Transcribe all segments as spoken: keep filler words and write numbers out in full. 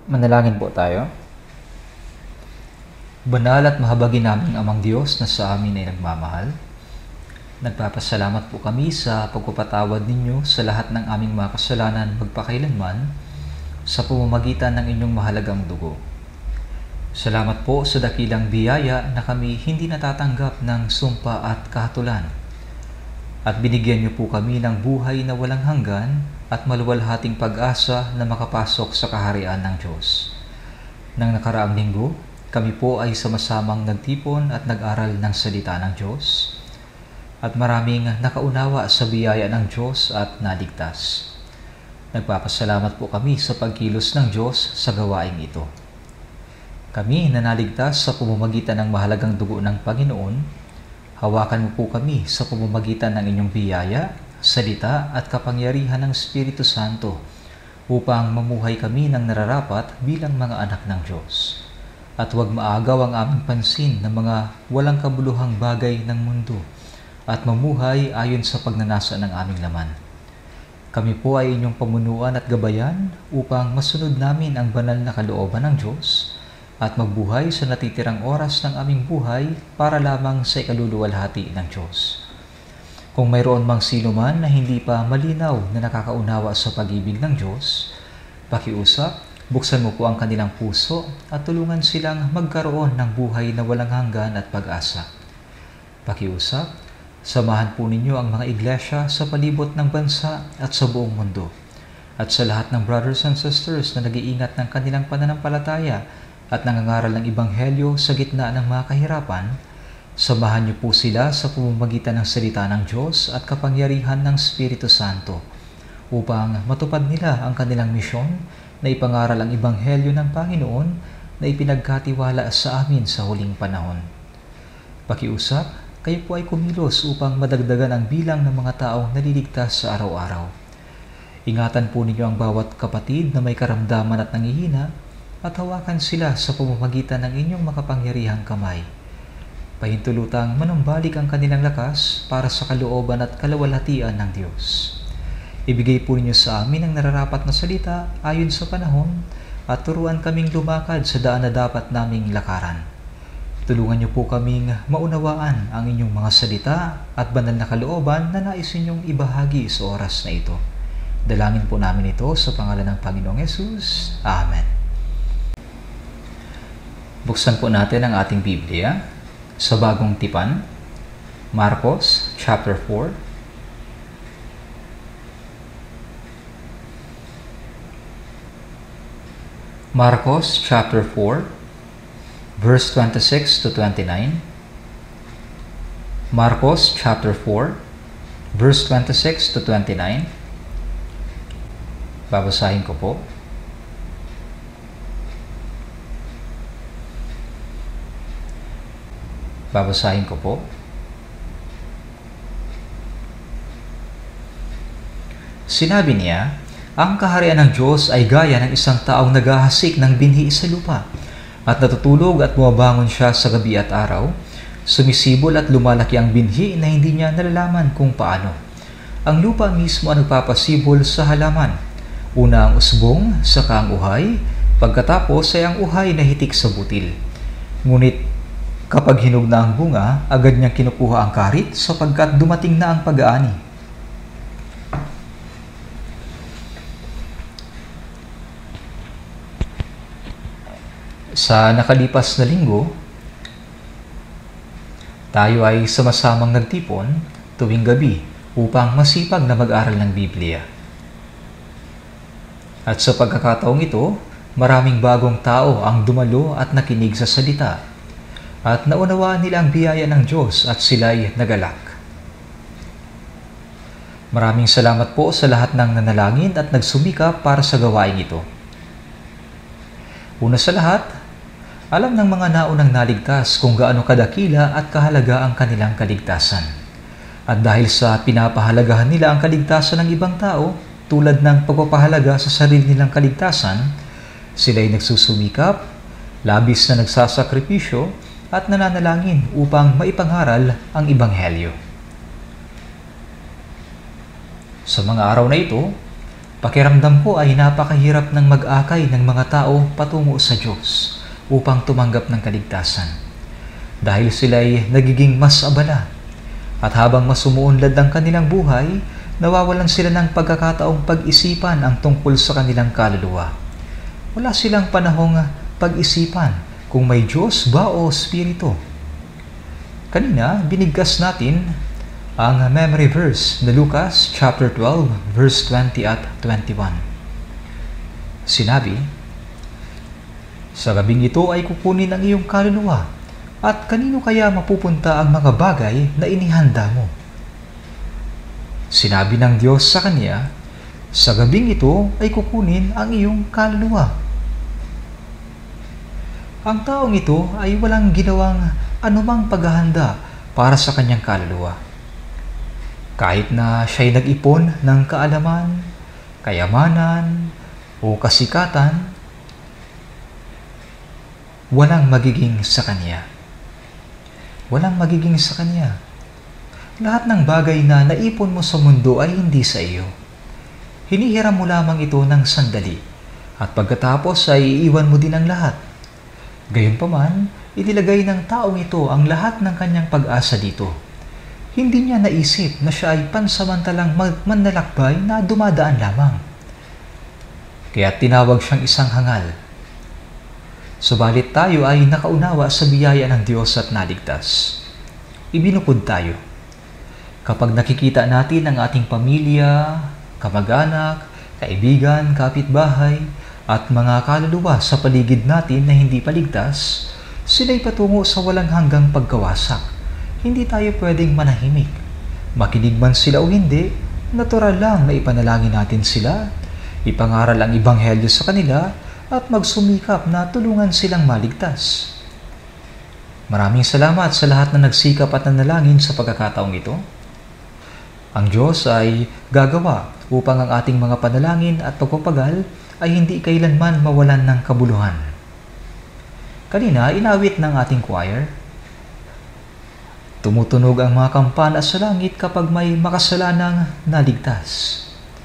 Manalangin po tayo. Banal at mahabagin naming Amang Diyos na sa amin ay nagmamahal. Nagpapasalamat po kami sa pagpapatawad ninyo sa lahat ng aming mga kasalanan magpakailanman sa pamamagitan ng inyong mahalagang dugo. Salamat po sa dakilang biyaya na kami hindi natatanggap ng sumpa at kahatulan. At binigyan niyo po kami ng buhay na walang hanggan at maluwalhating pag-asa na makapasok sa kaharian ng Diyos. Nang nakaraang linggo, kami po ay sama-samang nagtipon at nag-aral ng salita ng Diyos at maraming nakaunawa sa biyaya ng Diyos at naligtas. Nagpapasalamat po kami sa pagkilos ng Diyos sa gawaing ito. Kami na naligtas sa pamamagitan ng mahalagang dugo ng Panginoon, hawakan mo po kami sa pamamagitan ng inyong biyaya, salita at kapangyarihan ng Espiritu Santo upang mamuhay kami ng nararapat bilang mga anak ng Diyos. At huwag maagaw ang aming pansin ng mga walang kabuluhang bagay ng mundo at mamuhay ayon sa pagnanasa ng aming laman. Kami po ay inyong pamunuan at gabayan upang masunod namin ang banal na kalooban ng Diyos at magbuhay sa natitirang oras ng aming buhay para lamang sa ikaluluwalhati ng Diyos. Kung mayroon mang sino man na hindi pa malinaw na nakakaunawa sa pag-ibig ng Diyos, pakiusap, buksan mo po ang kanilang puso at tulungan silang magkaroon ng buhay na walang hanggan at pag-asa. Pakiusap, samahan po ninyo ang mga iglesia sa palibot ng bansa at sa buong mundo. At sa lahat ng brothers and sisters na nag-iingat ng kanilang pananampalataya at nangangaral ng Ebanghelyo sa gitna ng mga kahirapan, samahan niyo po sila sa pamamagitan ng salita ng Diyos at kapangyarihan ng Espiritu Santo upang matupad nila ang kanilang misyon na ipangaral ang Ebanghelyo ng Panginoon na ipinagkatiwala sa amin sa huling panahon. Pakiusap, kayo po ay kumilos upang madagdagan ang bilang ng mga taong naliligtas sa araw-araw. Ingatan po ninyo ang bawat kapatid na may karamdaman at nangihina at hawakan sila sa pamamagitan ng inyong makapangyarihang kamay. Pahintulutang manumbalik ang kanilang lakas para sa kalooban at kalawalhatian ng Diyos. Ibigay po ninyo sa amin ang nararapat na salita ayon sa panahon at turuan kaming lumakad sa daan na dapat naming lakaran. Tulungan niyo po kaming maunawaan ang inyong mga salita at banal na kalooban na nais ninyong ibahagi sa oras na ito. Dalangin po namin ito sa pangalan ng Panginoong Hesus. Amen. Buksan po natin ang ating Biblia sa Bagong Tipan, Marcos chapter four. Marcos chapter four, verse twenty-six to twenty-nine. Marcos chapter four, verse twenty-six to twenty-nine. Babasahin ko po. Babasahin ko po. Sinabi niya, ang kaharian ng Diyos ay gaya ng isang taong naghahasik ng binhi sa lupa at natutulog at bumabangon siya sa gabi at araw. Sumisibol at lumalaki ang binhi na hindi niya nalalaman kung paano. Ang lupa mismo ang nagpapasibol sa halaman. Una ang usbong, saka ang uhay, pagkatapos ay ang uhay na hitik sa butil. Ngunit kapag hinog na ang bunga, agad niyang kinukuha ang karit sapagkat dumating na ang pag-aani. Sa nakalipas na linggo, tayo ay sama-samang nagtipon tuwing gabi upang masipag na mag-aral ng Biblia. At sa pagkakataong ito, maraming bagong tao ang dumalo at nakinig sa salita at naunawaan nila ang biyaya ng Diyos at sila'y nagalak. Maraming salamat po sa lahat ng nanalangin at nagsumikap para sa gawain ito. Una sa lahat, alam ng mga naunang naligtas kung gaano kadakila at kahalaga ang kanilang kaligtasan. At dahil sa pinapahalagahan nila ang kaligtasan ng ibang tao, tulad ng pagpapahalaga sa sarili nilang kaligtasan, sila'y nagsusumikap, labis na nagsasakripisyo, at nananalangin upang maipangaral ang Ebanghelyo. Sa mga araw na ito, Pakiramdam ko ay napakahirap ng mag-akay ng mga tao patungo sa Diyos upang tumanggap ng kaligtasan. Dahil sila'y nagiging mas abala. At habang mas umuunlad ang kanilang buhay, nawawalan sila ng pagkakataong pag-isipan ang tungkol sa kanilang kaluluwa. Wala silang panahong pag-isipan kung may Diyos ba o Espiritu. Kanina, binigkas natin ang memory verse na Lucas chapter twelve, verse twenty at twenty-one. Sinabi, "Sa gabing ito ay kukunin ang iyong kaluluwa, at kanino kaya mapupunta ang mga bagay na inihanda mo?" Sinabi ng Diyos sa kanya, "Sa gabing ito ay kukunin ang iyong kaluluwa." Ang taong ito ay walang ginawang anumang paghahanda para sa kanyang kaluluwa. Kahit na siya'y nag-ipon ng kaalaman, kayamanan, o kasikatan, walang magiging sa kanya. Walang magiging sa kanya. Lahat ng bagay na naipon mo sa mundo ay hindi sa iyo. Hinihiram mo lamang ito ng sandali, at pagkatapos ay iiwan mo din ang lahat. Gayunpaman, inilagay ng taong ito ang lahat ng kanyang pag-asa dito. Hindi niya naisip na siya ay pansamantalang manlalakbay na dumadaan lamang. Kaya tinawag siyang isang hangal. Subalit tayo ay nakaunawa sa biyaya ng Diyos at naligtas. Ibinukod tayo. Kapag nakikita natin ang ating pamilya, kamag-anak, kaibigan, kapitbahay, at mga kaluluwa sa paligid natin na hindi paligtas, sila'y patungo sa walang hanggang pagkawasak. Hindi tayo pwedeng manahimik. Makinig man sila o hindi, natural lang na ipanalangin natin sila, ipangaral ang ebanghelyo sa kanila, at magsumikap na tulungan silang maligtas. Maraming salamat sa lahat na nagsikap at nanalangin sa pagkakataong ito. Ang Diyos ay gagawa upang ang ating mga panalangin at pagpapagal ay hindi kailanman mawalan ng kabuluhan. Kanina, inawit ng ating choir, "Tumutunog ang mga kampana sa langit kapag may makasalanang naligtas."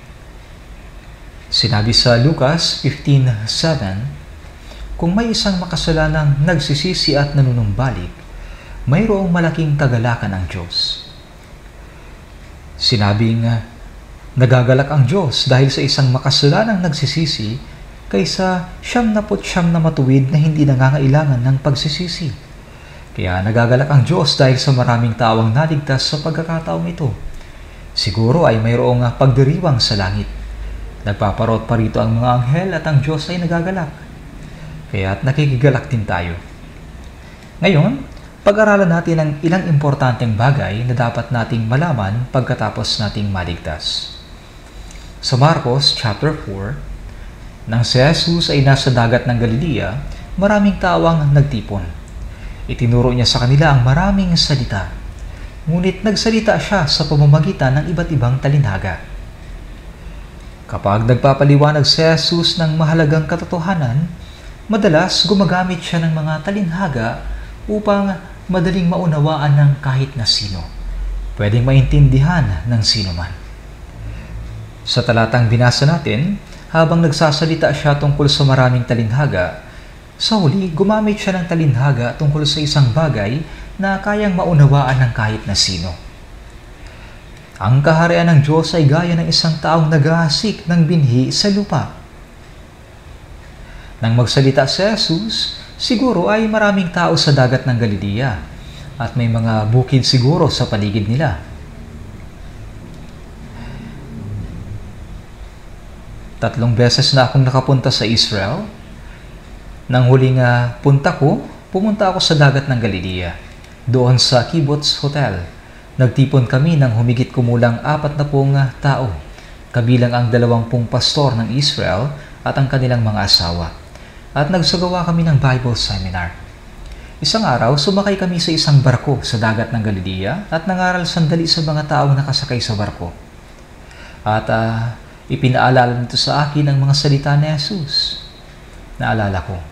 Sinabi sa Lucas fifteen seven, kung may isang makasalanang nagsisisi at nanunumbalik, mayroong malaking kagalakan ang Diyos. Sinabing nagagalak ang Diyos dahil sa isang makasalanang nagsisisi kaysa siyam na siyam na matuwid na hindi nangangailangan ng pagsisisi. Kaya nagagalak ang Diyos dahil sa maraming tawang naligtas sa pagkakataong ito. Siguro ay mayroong pagdiriwang sa langit. Nagpaparot pa rito ang mga anghel at ang Diyos ay nagagalak. Kaya't nakikigalak din tayo. Ngayon, pag-aralan natin ang ilang importanteng bagay na dapat nating malaman pagkatapos nating maligtas. Sa Marcos chapter four, nang si Jesus ay nasa dagat ng Galilea, maraming tawang nagtipon. Itinuro niya sa kanila ang maraming salita. Ngunit nagsalita siya sa pamamagitan ng iba't ibang talinhaga. Kapag nagpapaliwanag si Jesus ng mahalagang katotohanan, madalas gumagamit siya ng mga talinhaga upang madaling maunawaan ng kahit na sino. Pwedeng maintindihan ng sino man. Sa talatang binasa natin, habang nagsasalita siya tungkol sa maraming talinhaga, sa huli, gumamit siya ng talinhaga tungkol sa isang bagay na kayang maunawaan ng kahit na sino. Ang kaharian ng Diyos ay gaya ng isang taong naghahasik ng binhi sa lupa. Nang magsalita si Jesus, siguro ay maraming tao sa dagat ng Galilea at may mga bukid siguro sa paligid nila. Tatlong beses na akong nakapunta sa Israel. Nang huling uh, punta ko, pumunta ako sa dagat ng Galilea. Doon sa Kibbutz Hotel, nagtipon kami ng humigit kumulang apat na pong uh, tao, kabilang ang dalawampung pastor ng Israel at ang kanilang mga asawa. At nagsagawa kami ng Bible Seminar. Isang araw, sumakay kami sa isang barko sa dagat ng Galilea at nangaral sandali sa mga taong nakasakay sa barko. At uh, ipinaalala nito sa akin ang mga salita ni Jesus. Naalala ko.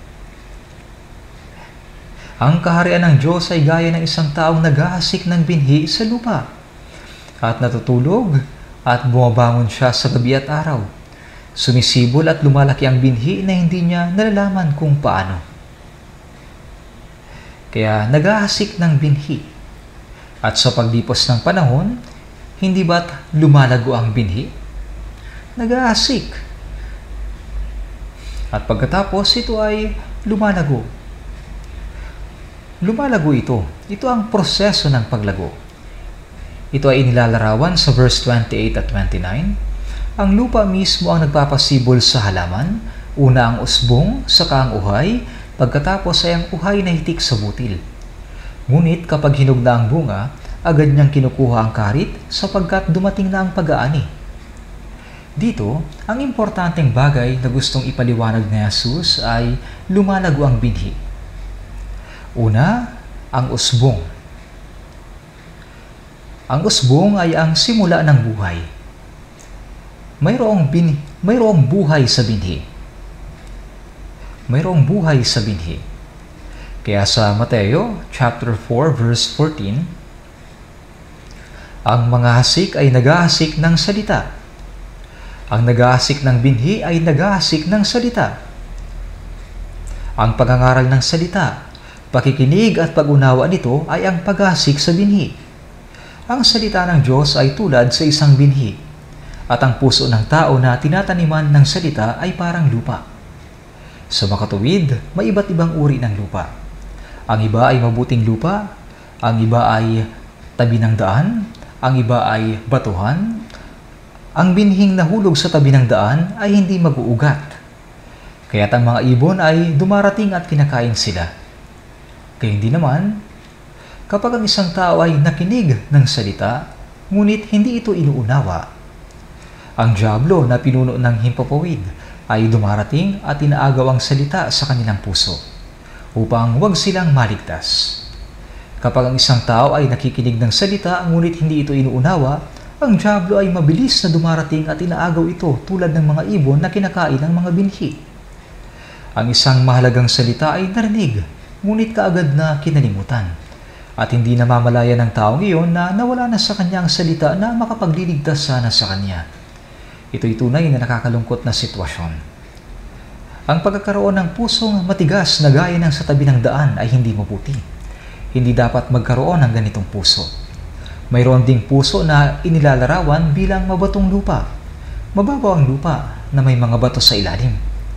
Ang kaharian ng Diyos ay gaya ng isang taong naghahasik ng binhi sa lupa at natutulog at bumabangon siya sa gabi at araw. Sumisibol at lumalaki ang binhi na hindi niya nalalaman kung paano. Kaya nag-aasik ng binhi. At sa paglipas ng panahon, hindi ba't lumalago ang binhi? Nag-aasik. At pagkatapos ito ay lumalago. Lumalago ito. Ito ang proseso ng paglago. Ito ay inilalarawan sa verse twenty-eight at twenty-nine. Ang lupa mismo ang nagpapasibol sa halaman. Una ang usbong, saka ang uhay, pagkatapos ay ang uhay na hitik sa butil. Ngunit kapag hinog na ang bunga, agad niyang kinukuha ang karit sapagkat dumating na ang pag-aani. Dito, ang importanteng bagay na gustong ipaliwanag ni Jesus ay lumalago ang binhi. Una, ang usbong. Ang usbong ay ang simula ng buhay. Mayroong, bin, mayroong buhay sa binhi. Mayroong buhay sa binhi. Kaya sa Mateo chapter four verse fourteen, ang mga hasik ay nag-ahasik ng salita. Ang nag-ahasik ng binhi ay nag-ahasik ng salita. Ang pagangaral ng salita, pakikinig at pag-unawa nito ay ang pag-ahasik sa binhi. Ang salita ng Diyos ay tulad sa isang binhi, at ang puso ng tao na tinataniman ng salita ay parang lupa. Sa makatuwid, may iba't ibang uri ng lupa. Ang iba ay mabuting lupa, ang iba ay tabi ng daan, ang iba ay batuhan. Ang binhing nahulog sa tabi ng daan ay hindi mag-uugat. Kaya't ang mga ibon ay dumarating at kinakain sila. Kaya hindi naman, kapag ang isang tao ay nakinig ng salita, ngunit hindi ito inuunawa, ang dyablo na pinuno ng himpapawid ay dumarating at inaagaw ang salita sa kanilang puso upang huwag silang maligtas. Kapag ang isang tao ay nakikinig ng salita ngunit hindi ito inuunawa, ang dyablo ay mabilis na dumarating at inaagaw ito tulad ng mga ibon na kinakain ng mga binhi. Ang isang mahalagang salita ay narinig, ngunit kaagad na kinalimutan. At hindi namamalaya ng taong iyon na nawala na sa kanya ang salita na makapagliligtas sana sa kanya. Ito'y tunay na nakakalungkot na sitwasyon. Ang pagkakaroon ng pusong matigas na gaya ng sa tabi ng daan ay hindi mabuti. Hindi dapat magkaroon ng ganitong puso. Mayroon ding puso na inilalarawan bilang mabatong lupa. Mababaw ang lupa na may mga bato sa ilalim.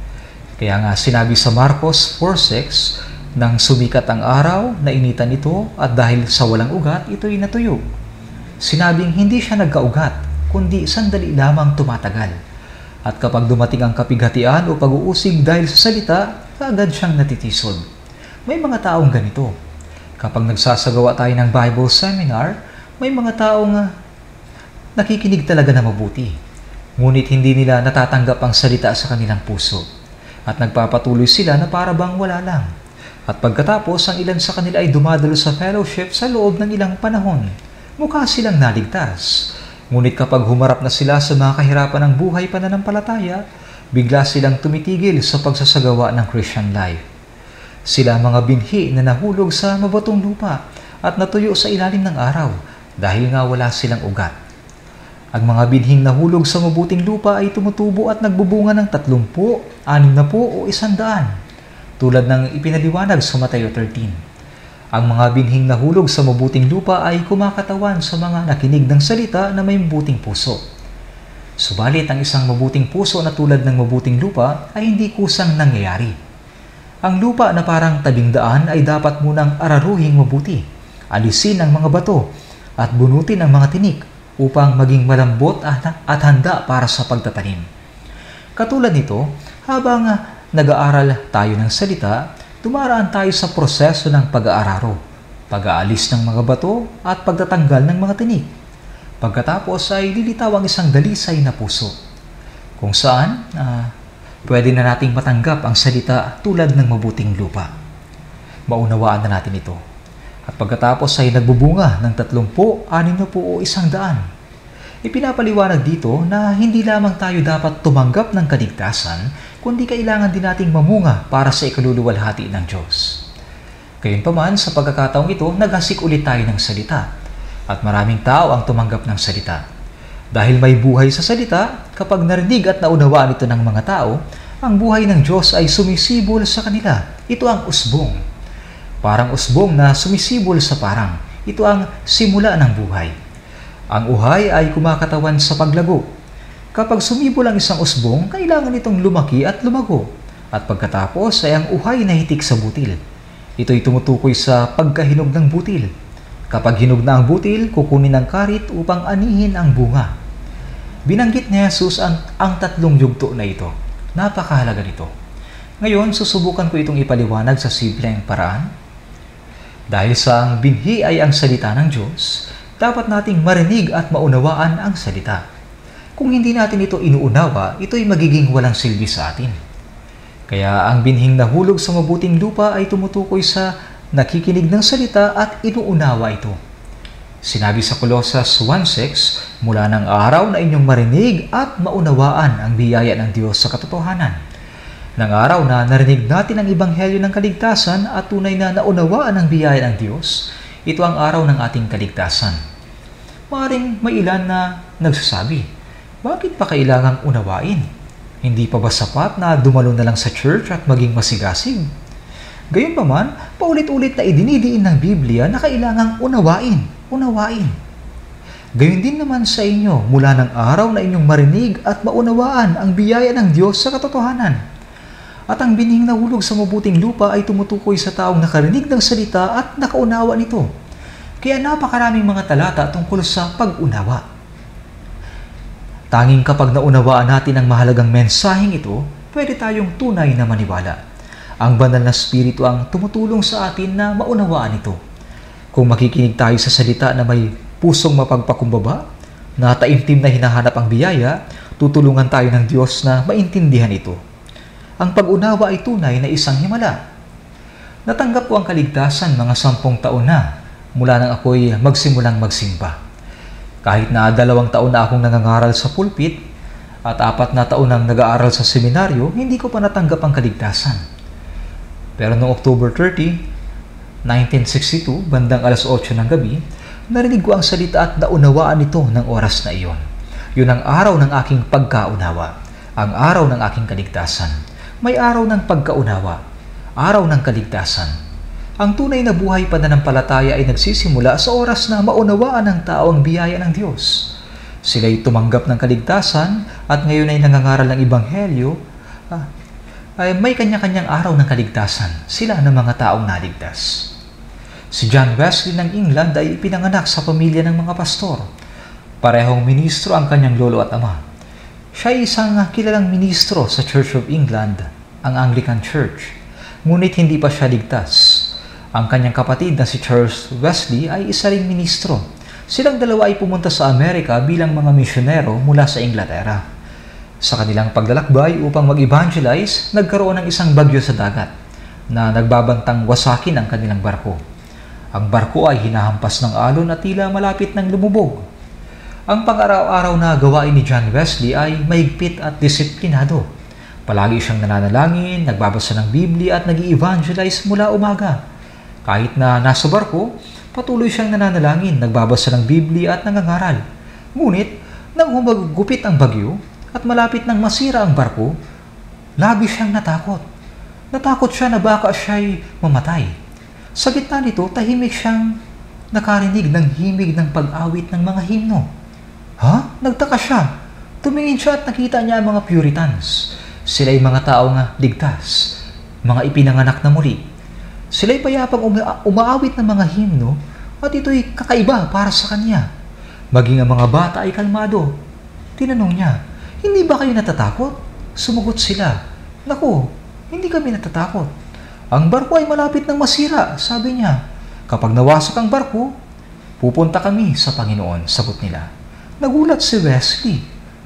Kaya nga sinabi sa Marcos four six, nang sumikat ang araw, nainitan ito at dahil sa walang ugat, ito'y natuyo. Sinabing hindi siya nagkaugat, kundi sandali lamang tumatagal. At kapag dumating ang kapighatian o pag-uusig dahil sa salita, kaagad siyang natitisod. May mga taong ganito. Kapag nagsasagawa tayo ng Bible seminar, may mga taong uh, nakikinig talaga na mabuti. Ngunit hindi nila natatanggap ang salita sa kanilang puso. At nagpapatuloy sila na para bang wala lang. At pagkatapos, ang ilan sa kanila ay dumadalo sa fellowship sa loob ng ilang panahon. Mukha silang naligtas. Ngunit kapag humarap na sila sa mga kahirapan ng buhay pananampalataya, bigla silang tumitigil sa pagsasagawa ng Christian life. Sila mga binhi na nahulog sa mabatong lupa at natuyo sa ilalim ng araw dahil nga wala silang ugat. Ang mga binhing nahulog sa mabuting lupa ay tumutubo at nagbubunga ng tatlumpu, anim na po o isandaan, tulad ng ipinaliwanag sa Mateo thirteen. Ang mga binhing nahulog sa mabuting lupa ay kumakatawan sa mga nakinig ng salita na may mabuting puso. Subalit ang isang mabuting puso na tulad ng mabuting lupa ay hindi kusang nangyayari. Ang lupa na parang tabing daan ay dapat munang araruhing mabuti, alisin ang mga bato at bunutin ang mga tinik upang maging malambot at handa para sa pagtatanim. Katulad nito, habang nag-aaral tayo ng salita, dumaraan tayo sa proseso ng pag-aararo, pag-aalis ng mga bato at pagtatanggal ng mga tinik. Pagkatapos ay lilitaw ang isang dalisay na puso, kung saan uh, pwede na nating matanggap ang salita tulad ng mabuting lupa. Maunawaan na natin ito. At pagkatapos ay nagbubunga ng tatlumpu, anim na po o isang daan. Ipinapaliwanag dito na hindi lamang tayo dapat tumanggap ng kaligtasan, kundi kailangan din nating mamunga para sa ikaluluwalhati ng Diyos. Gayunpaman, sa pagkakataong ito, naghasik ulit tayo ng salita. At maraming tao ang tumanggap ng salita. Dahil may buhay sa salita, kapag narinig at naunawaan ito ng mga tao, ang buhay ng Diyos ay sumisibol sa kanila. Ito ang usbong. Parang usbong na sumisibol sa parang. Ito ang simula ng buhay. Ang uhay ay kumakatawan sa paglago. Kapag sumibol ang isang usbong, kailangan itong lumaki at lumago. At pagkatapos ay ang uhay na hitik sa butil. Ito'y tumutukoy sa pagkahinog ng butil. Kapag hinog na ang butil, kukunin ng karit upang anihin ang bunga. Binanggit ni Jesus ang, ang tatlong yugto na ito. Napakahalaga nito. Ngayon, susubukan ko itong ipaliwanag sa simpleng paraan. Dahil sa ang binhi ay ang salita ng Diyos, dapat nating marinig at maunawaan ang salita. Kung hindi natin ito inuunawa, ito'y magiging walang silbi sa atin. Kaya ang binhing nahulog sa mabuting lupa ay tumutukoy sa nakikinig ng salita at inuunawa ito. Sinabi sa Colossus one six, mula ng araw na inyong marinig at maunawaan ang biyaya ng Diyos sa katotohanan. Nang araw na narinig natin ang ebanghelyo ng kaligtasan at tunay na naunawaan ang biyaya ng Diyos, ito ang araw ng ating kaligtasan. Maaaring may ilan na nagsasabi, bakit pa kailangang unawain? Hindi pa ba sapat na dumalo na lang sa church at maging masigasig? Gayunpaman, paulit-ulit na idinidiin ng Biblia na kailangang unawain, unawain. Gayon din naman sa inyo mula ng araw na inyong marinig at maunawaan ang biyaya ng Diyos sa katotohanan. At ang binhing nahulog sa mabuting lupa ay tumutukoy sa taong nakarinig ng salita at nakaunawa nito. Kaya napakaraming mga talata tungkol sa pag-unawa. Tanging kapag naunawaan natin ang mahalagang mensaheng ito, pwede tayong tunay na maniwala. Ang banal na spirito ang tumutulong sa atin na maunawaan ito. Kung makikinig tayo sa salita na may pusong mapagpakumbaba, na taimtim na hinahanap ang biyaya, tutulungan tayo ng Diyos na maintindihan ito. Ang pag-unawa ay tunay na isang himala. Natanggap ko ang kaligtasan mga sampung taon na mula nang ako'y magsimulang magsimba. Kahit na dalawang taon na akong nangangaral sa pulpit at apat na taon nang nag-aaral sa seminaryo, hindi ko pa natanggap ang kaligtasan. Pero noong October thirtieth, nineteen sixty-two, bandang alas otso ng gabi, narinig ko ang salita at naunawaan ito ng oras na iyon. Yun ang araw ng aking pagkaunawa, ang araw ng aking kaligtasan. May araw ng pagkaunawa, araw ng kaligtasan. Ang tunay na buhay pananampalataya ay nagsisimula sa oras na maunawaan ng tao ang biyaya ng Diyos. Sila'y tumanggap ng kaligtasan at ngayon ay nangangaral ng ebanghelyo, ah, ay may kanya-kanyang araw ng kaligtasan, sila ng mga taong naligtas. Si John Wesley ng England ay ipinanganak sa pamilya ng mga pastor. Parehong ministro ang kanyang lolo at ama. Siya ay isang kilalang ministro sa Church of England, ang Anglican Church. Ngunit hindi pa siya ligtas. Ang kanyang kapatid na si Charles Wesley ay isa ring ministro. Silang dalawa ay pumunta sa Amerika bilang mga misyonero mula sa Inglaterra. Sa kanilang paglalakbay upang mag-evangelize, nagkaroon ng isang bagyo sa dagat na nagbabantang wasakin ang kanilang barko. Ang barko ay hinahampas ng alon at tila malapit ng lumubog. Ang pang-araw-araw na gawain ni John Wesley ay mahigpit at disiplinado. Palagi siyang nananalangin, nagbabasa ng Biblia at nag-i-evangelize mula umaga. Kahit na nasa barko, patuloy siyang nananalangin, nagbabasa ng Biblia at nangangaral. Ngunit, nang humagupit ang bagyo, at malapit nang masira ang barko, labis siyang natakot. Natakot siya na baka siya'y mamatay. Sa gitna nito, tahimik siyang nakarinig ng himig ng pag-awit ng mga himno. Ha? Nagtaka siya. Tumingin siya at nakita niya ang mga Puritans. Sila'y mga taong ligtas, mga ipinanganak na muli. Sila'y payapang uma- umaawit ng mga himno at ito'y kakaiba para sa kanya. Maging ang mga bata ay kalmado. Tinanong niya, hindi ba kayo natatakot? Sumagot sila, naku, hindi kami natatakot. Ang barko ay malapit ng masira, sabi niya. Kapag nawasak ang barko, pupunta kami sa Panginoon, sagot nila. Nagulat si Wesley.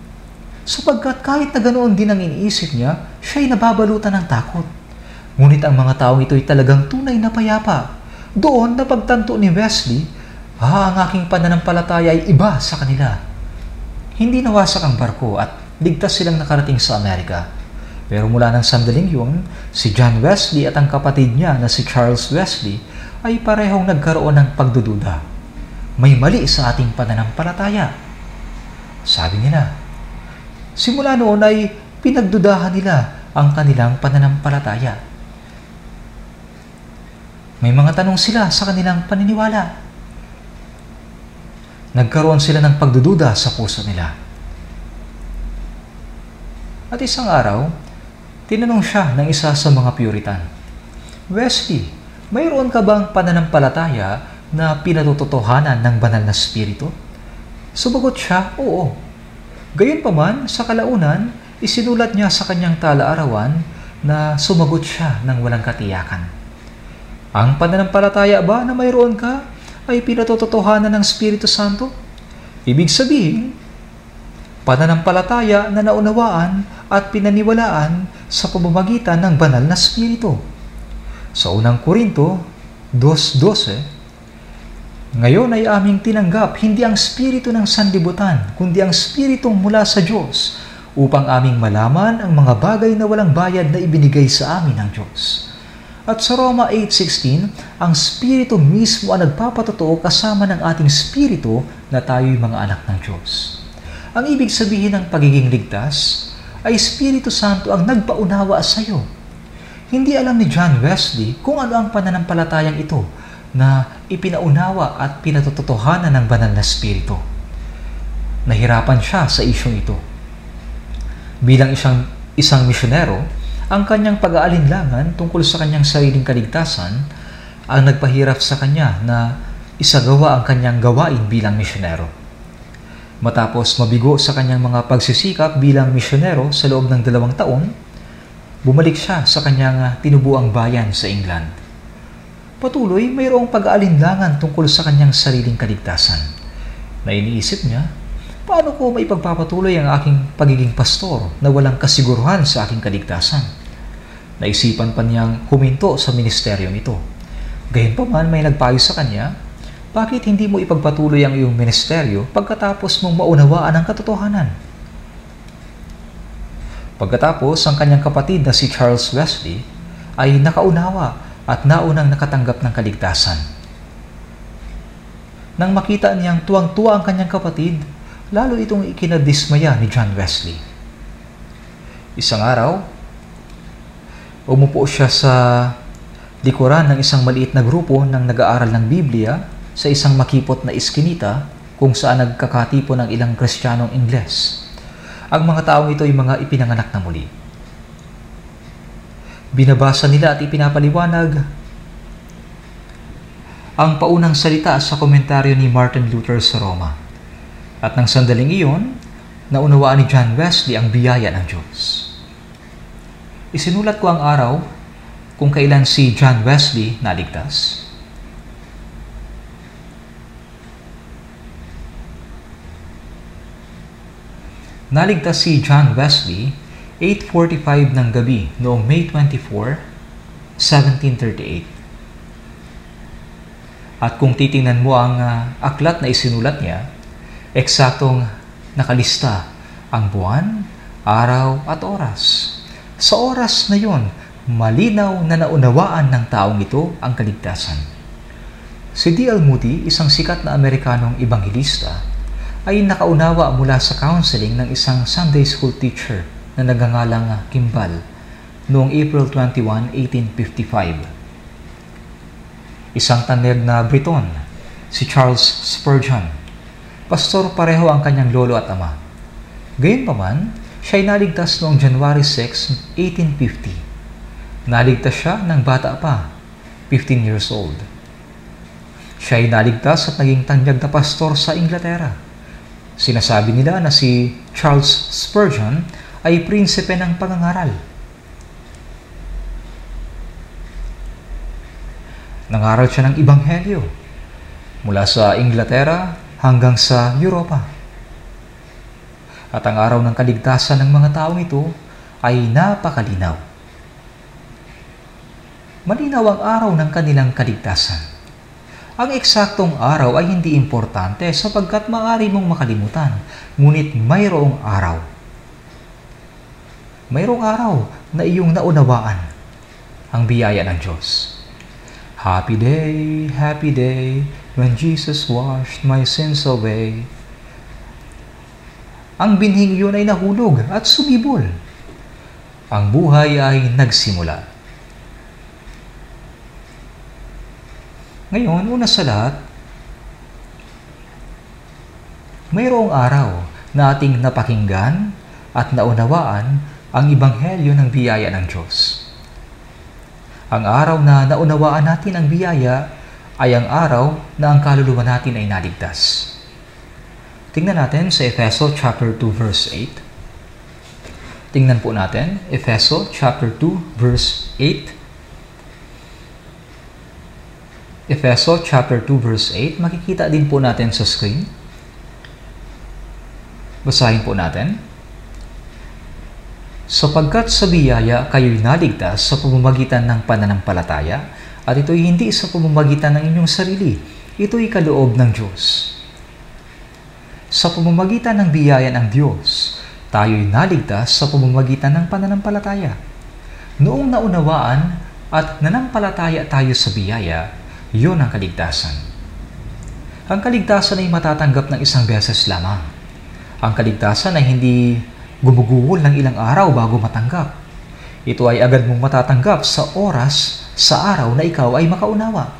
Sapagkat kahit na ganoon din ang iniisip niya, siya'y nababalutan ng takot. Ngunit ang mga taong ito'y talagang tunay na payapa. Doon napagtanto ni Wesley, ah, ang aking pananampalataya ay iba sa kanila. Hindi nawasak ang barko at ligtas silang nakarating sa Amerika. Pero mula ng sandaling yun, si John Wesley at ang kapatid niya na si Charles Wesley ay parehong nagkaroon ng pagdududa. May mali sa ating pananampalataya. Sabi nila, simula noon ay pinagdudahan nila ang kanilang pananampalataya. May mga tanong sila sa kanilang paniniwala. Nagkaroon sila ng pagdududa sa puso nila. At isang araw, tinanong siya ng isa sa mga Puritan, Wesley, mayroon ka bang pananampalataya na pinatutotohanan ng banal na spirito? Sumagot siya, oo. Gayunpaman, sa kalaunan, isinulat niya sa kanyang tala-arawan na sumagot siya ng walang katiyakan. Ang pananampalataya ba na mayroon ka ay pinatutotohanan ng Espiritu Santo? Ibig sabihin, pananampalataya na naunawaan at pinaniwalaan sa pamamagitan ng banal na Espiritu. Sa unang Korinto two twelve, ngayon ay aming tinanggap hindi ang Espiritu ng sanlibutan, kundi ang Espiritong mula sa Diyos, upang aming malaman ang mga bagay na walang bayad na ibinigay sa amin ng Diyos. At sa Roma eight sixteen, ang Espiritu mismo ang nagpapatotoo kasama ng ating Espiritu na tayo'y mga anak ng Diyos. Ang ibig sabihin ng pagiging ligtas ay Espiritu Santo ang nagpaunawa sa iyo. Hindi alam ni John Wesley kung ano ang pananampalatayang ito na ipinaunawa at pinatutotohanan ng banal na Espiritu. Nahirapan siya sa isyong ito. Bilang isang, isang misyonero, ang kanyang pag-aalinlangan tungkol sa kanyang sariling kaligtasan ang nagpahirap sa kanya na isagawa ang kanyang gawain bilang misyonero. Matapos mabigo sa kanyang mga pagsisikap bilang misyonero sa loob ng dalawang taon, bumalik siya sa kanyang tinubuang bayan sa England. Patuloy, mayroong pag-aalinlangan tungkol sa kanyang sariling kaligtasan na iniisip niya, paano ko maipagpapatuloy ang aking pagiging pastor na walang kasiguruhan sa aking kaligtasan? Naisipan pa niyang huminto sa ministeryong ito. Gayunpaman, may nagpayo sa kanya, bakit hindi mo ipagpatuloy ang iyong ministeryo pagkatapos mong maunawaan ang katotohanan? Pagkatapos, ang kanyang kapatid na si Charles Wesley ay nakaunawa at naunang nakatanggap ng kaligtasan. Nang makita niyang tuwang-tuwa ang kanyang kapatid, lalo itong ikinadismaya ni John Wesley. Isang araw, umupo siya sa likuran ng isang maliit na grupo ng nag-aaral ng Biblia sa isang makipot na iskinita kung saan nagkakatipon ng ilang Kristiyanong Ingles. Ang mga taong ito ay mga ipinanganak na muli. Binabasa nila at ipinapaliwanag ang paunang salita sa komentaryo ni Martin Luther sa Roma. At nang sandaling iyon, naunawaan ni John Wesley ang biyaya ng Diyos. Isinulat ko ang araw kung kailan si John Wesley naligtas. Naligtas si John Wesley eight forty-five ng gabi noong May twenty-fourth, seventeen thirty-eight. At kung titingnan mo ang uh, aklat na isinulat niya, eksaktong nakalista ang buwan, araw at oras. Sa oras na yon, malinaw na naunawaan ng taong ito ang kaligtasan. Si D L Moody, isang sikat na Amerikanong ebanghelista, ay nakaunawa mula sa counseling ng isang Sunday school teacher na nagangalang Kimball noong April twenty-first, eighteen fifty-five. Isang taneg na Briton, si Charles Spurgeon, pastor pareho ang kanyang lolo at ama. Gayunpaman, siya ay naligtas noong January sixth, eighteen fifty. Naligtas siya ng bata pa, fifteen years old. Siya ay naligtas at naging tanyag na pastor sa Inglaterra. Sinasabi nila na si Charles Spurgeon ay prinsipe ng pangangaral. Nangaral siya ng Ebanghelyo mula sa Inglaterra hanggang sa Europa. At ang araw ng kaligtasan ng mga taong ito ay napakalinaw. Malinaw ang araw ng kanilang kaligtasan. Ang eksaktong araw ay hindi importante sapagkat maaari mong makalimutan, ngunit mayroong araw. Mayroong araw na iyong naunawaan ang biyaya ng Diyos. Happy day, happy day, when Jesus washed my sins away. Ang binhing iyon ay nahulog at sumibol. Ang buhay ay nagsimula. Ngayon, una sa lahat, mayroong araw na ating napakinggan at naunawaan ang Ebanghelyo ng biyaya ng Diyos. Ang araw na naunawaan natin ang biyaya ay ang araw na ang kaluluwa natin ay naligtas. Tingnan natin sa Efeso chapter two verse eight. Tingnan po natin, Efeso chapter two verse eight. Efeso chapter two verse eight, makikita din po natin sa screen. Basahin po natin. Sapagkat sa biyaya kayo'y naligtas sa pamamagitan ng pananampalataya, at ito'y hindi sa pamamagitan ng inyong sarili, ito'y kaloob ng Diyos. Sa pamamagitan ng biyaya ng Diyos, tayo'y naligtas sa pamamagitan ng pananampalataya. Noong naunawaan at nanampalataya tayo sa biyaya, yun ang kaligtasan. Ang kaligtasan ay matatanggap ng isang beses lamang. Ang kaligtasan ay hindi gumuguhol ng ilang araw bago matanggap. Ito ay agad mong matatanggap sa oras, sa araw na ikaw ay makaunawa.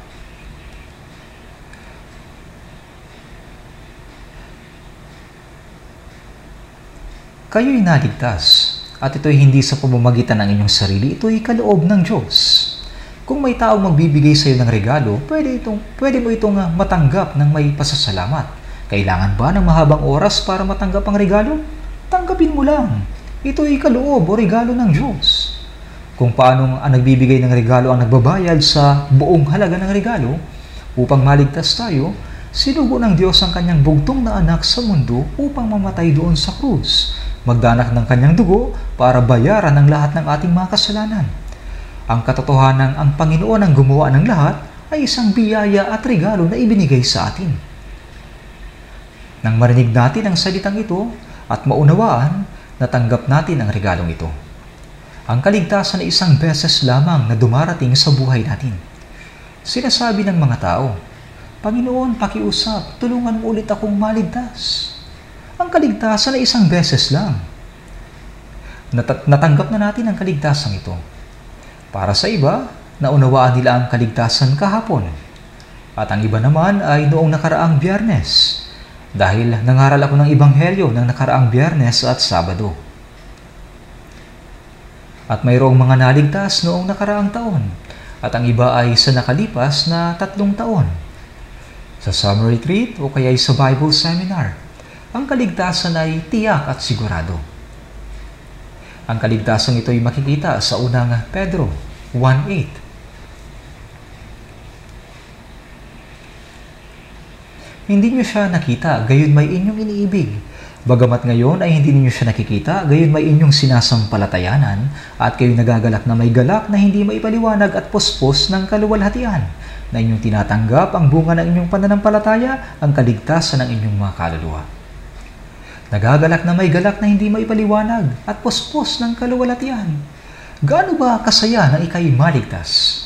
Kayo'y naligtas, at ito'y hindi sa pamamagitan ng inyong sarili, ito'y kaloob ng Diyos. Kung may taong magbibigay sa iyo ng regalo, pwede, itong, pwede mo itong uh, matanggap ng may pasasalamat. Kailangan ba ng mahabang oras para matanggap ang regalo? Tanggapin mo lang. Ito'y kaloob o regalo ng Diyos. Kung paano ang nagbibigay ng regalo ang nagbabayad sa buong halaga ng regalo, upang maligtas tayo, sinugo ng Diyos ang kanyang bugtong na anak sa mundo upang mamatay doon sa krus, magdanak ng kanyang dugo para bayaran ang lahat ng ating mga kasalanan. Ang katotohanan ang Panginoon ang gumawa ng lahat ay isang biyaya at regalo na ibinigay sa atin. Nang marinig natin ang salitang ito at maunawaan, natanggap natin ang regalong ito. Ang kaligtasan ay isang beses lamang na dumarating sa buhay natin. Sinasabi ng mga tao, Panginoon, pakiusap, tulungan mo ulit akong maligtas. Ang kaligtasan ay isang beses lang. Nat- natanggap na natin ang kaligtasan ito. Para sa iba, naunawaan nila ang kaligtasan kahapon. At ang iba naman ay noong nakaraang Biyernes, dahil nangaral ako ng Ebanghelyo ng nakaraang Biyernes at Sabado. At mayroong mga naligtas noong nakaraang taon, at ang iba ay sa nakalipas na tatlong taon. Sa summer retreat o kaya sa Bible seminar, ang kaligtasan ay tiyak at sigurado. Ang kaligtasan ito ay makikita sa unang Pedro one eight. Hindi niyo siya nakita, gayon may inyong iniibig. Bagamat ngayon ay hindi niyo siya nakikita, gayon may inyong sinasampalatayanan, at kayo nagagalak na may galak na hindi maipaliwanag at puspos ng kaluwalhatian, na inyong tinatanggap ang bunga ng inyong pananampalataya, ang kaligtasan ng inyong mga kaluluwa. Nagagalak na may galak na hindi maipaliwanag at puspos ng kaluwalhatian. Gaano ba kasaya na ika'y maligtas?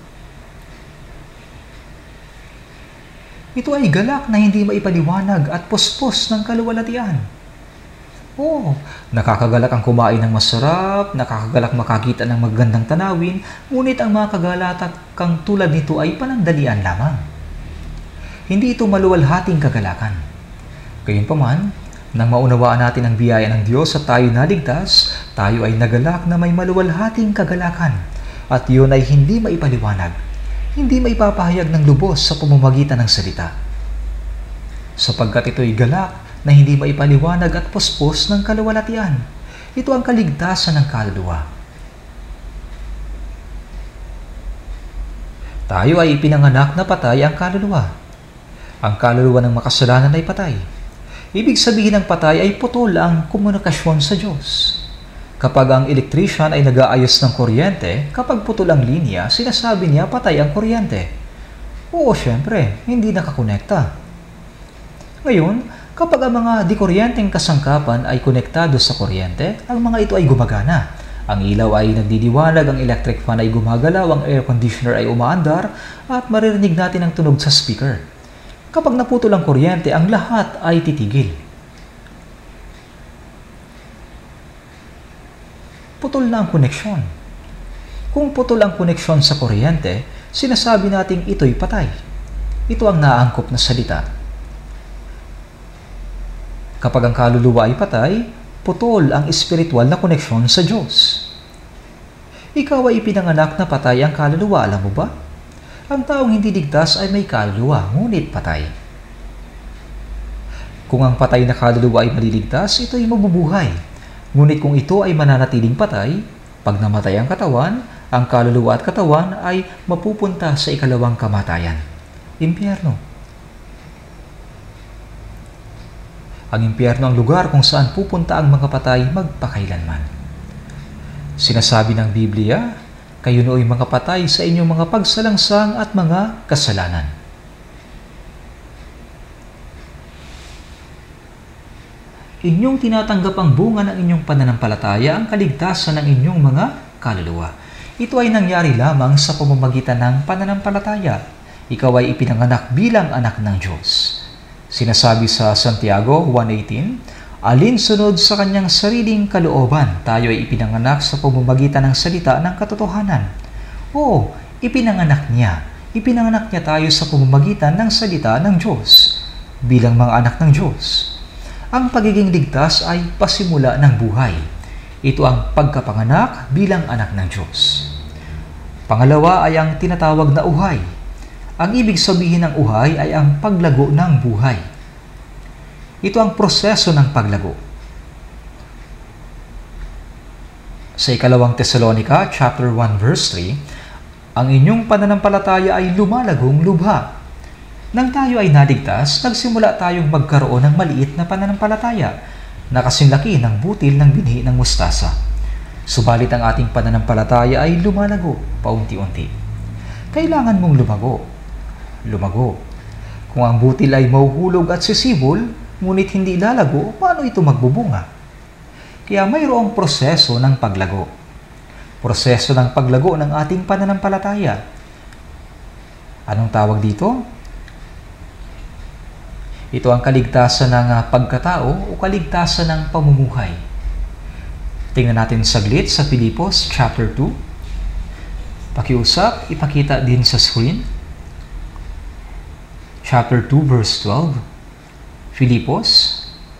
Ito ay galak na hindi maipaliwanag at puspos ng kaluwalhatian. Oo, nakakagalak ang kumain ng masarap, nakakagalak makakita ng magagandang tanawin, ngunit ang mga kagalatakang tulad nito ay panandalian lamang. Hindi ito maluwalhating kagalakan. Gayunpaman, nang maunawaan natin ang biyaya ng Diyos at tayo naligtas, tayo ay nagalak na may maluwalhating kagalakan, at yun ay hindi maipaliwanag, hindi maipapahayag ng lubos sa pamamagitan ng salita. Sapagkat ito'y galak na hindi maipaliwanag at puspos ng kaluwalhatian. Ito ang kaligtasan ng kaluluwa. Tayo ay ipinanganak na patay ang kaluluwa. Ang kaluluwa ng makasalanan ay patay. Ibig sabihin ng patay ay putol ang komunikasyon sa Diyos. Kapag ang electrician ay nag-aayos ng kuryente, kapag putol ang linya, sinasabi niya patay ang kuryente. Oo, syempre, hindi nakakonekta. Ngayon, kapag ang mga dikuryenteng kasangkapan ay konektado sa kuryente, ang mga ito ay gumagana. Ang ilaw ay nagdidiwanag, ang electric fan ay gumagalaw, ang air conditioner ay umaandar, at maririnig natin ang tunog sa speaker. Kapag naputol ang kuryente, ang lahat ay titigil. putol na ang koneksyon. Kung putol ang koneksyon sa kuryente, sinasabi nating ito'y patay. Ito ang naangkop na salita. Kapag ang kaluluwa ay patay, putol ang espiritual na koneksyon sa Diyos. Ikaw ay ipinanganak na patay ang kaluluwa, alam mo ba? Ang taong hindi ligtas ay may kaluluwa, ngunit patay. Kung ang patay na kaluluwa ay maliligtas, ito ay mabubuhay. Ngunit kung ito ay mananatiling patay, pag namatay ang katawan, ang kaluluwa at katawan ay mapupunta sa ikalawang kamatayan, impyerno. Ang impyerno ang lugar kung saan pupunta ang mga patay magpakailanman. Sinasabi ng Biblia, kayo nooy mga patay sa inyong mga pagsalangsang at mga kasalanan. Inyong tinatanggap ang bunga ng inyong pananampalataya, ang kaligtasan ng inyong mga kaluluwa. Ito ay nangyari lamang sa pamamagitan ng pananampalataya. Ikaw ay ipinanganak bilang anak ng Diyos. Sinasabi sa Santiago one eighteen, alinsunod sa kanyang sariling kalooban, tayo ay ipinanganak sa pamamagitan ng salita ng katotohanan. Oo, ipinanganak niya. Ipinanganak niya tayo sa pamamagitan ng salita ng Diyos. Bilang mga anak ng Diyos. Ang pagiging ligtas ay pasimula ng buhay. Ito ang pagkapanganak bilang anak ng Diyos. Pangalawa ay ang tinatawag na uhay. Ang ibig sabihin ng uhay ay ang paglago ng buhay. Ito ang proseso ng paglago. Sa ikalawang Tesalonica, chapter one, verse three, ang inyong pananampalataya ay lumalagong lubha. Nang tayo ay naligtas, nagsimula tayong magkaroon ng maliit na pananampalataya na kasinlaki ng butil ng binhi ng mustasa. Subalit ang ating pananampalataya ay lumalago paunti-unti. Kailangan mong lumago. Lumago. Kung ang butil ay mahuhulog at sisibol, ngunit hindi lalago, paano ito magbubunga? Kaya mayroong proseso ng paglago. Proseso ng paglago ng ating pananampalataya. Anong tawag dito? Ito ang kaligtasan ng pagkatao o kaligtasan ng pamumuhay. Tingnan natin saglit sa Filipos chapter two. Pakiusap, ipakita din sa screen. Chapter two, verse twelve. Filipos.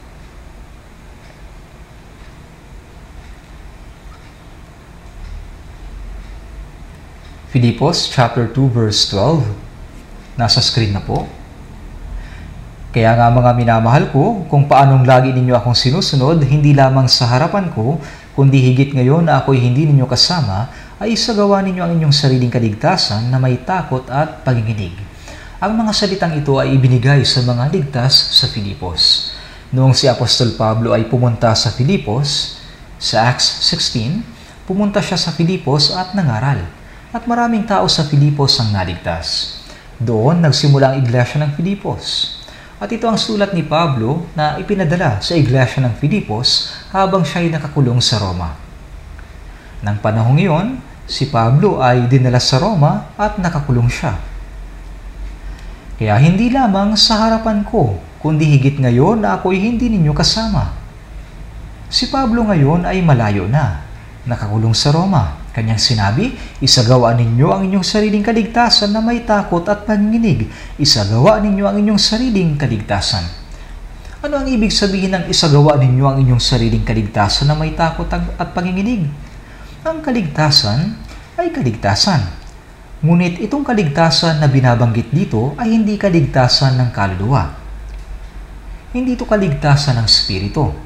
Filipos chapter two, verse twelve. Nasa screen na po. Kaya nga mga minamahal ko, kung paanong lagi ninyo akong sinusunod, hindi lamang sa harapan ko, kundi higit ngayon na ako'y hindi ninyo kasama, ay isagawa ninyo ang inyong sariling kaligtasan na may takot at panginginig. Ang mga salitang ito ay ibinigay sa mga ligtas sa Filipos. Noong si Apostol Pablo ay pumunta sa Filipos, sa Acts sixteen, pumunta siya sa Filipos at nangaral. At maraming tao sa Filipos ang naligtas. Doon nagsimula ang iglesia ng Filipos. At ito ang sulat ni Pablo na ipinadala sa iglesia ng Filipos habang siya ay nakakulong sa Roma. Nang panahong iyon, si Pablo ay dinala sa Roma at nakakulong siya. Kaya hindi lamang sa harapan ko, kundi higit ngayon na ako'y hindi ninyo kasama. Si Pablo ngayon ay malayo na, nakakulong sa Roma. Kanyang sinabi, isagawa ninyo ang inyong sariling kaligtasan na may takot at panginginig. Isagawa ninyo ang inyong sariling kaligtasan. Ano ang ibig sabihin ng isagawa ninyo ang inyong sariling kaligtasan na may takot at panginginig? Ang kaligtasan ay kaligtasan. Ngunit itong kaligtasan na binabanggit dito ay hindi kaligtasan ng kaluluwa. Hindi ito kaligtasan ng spirito.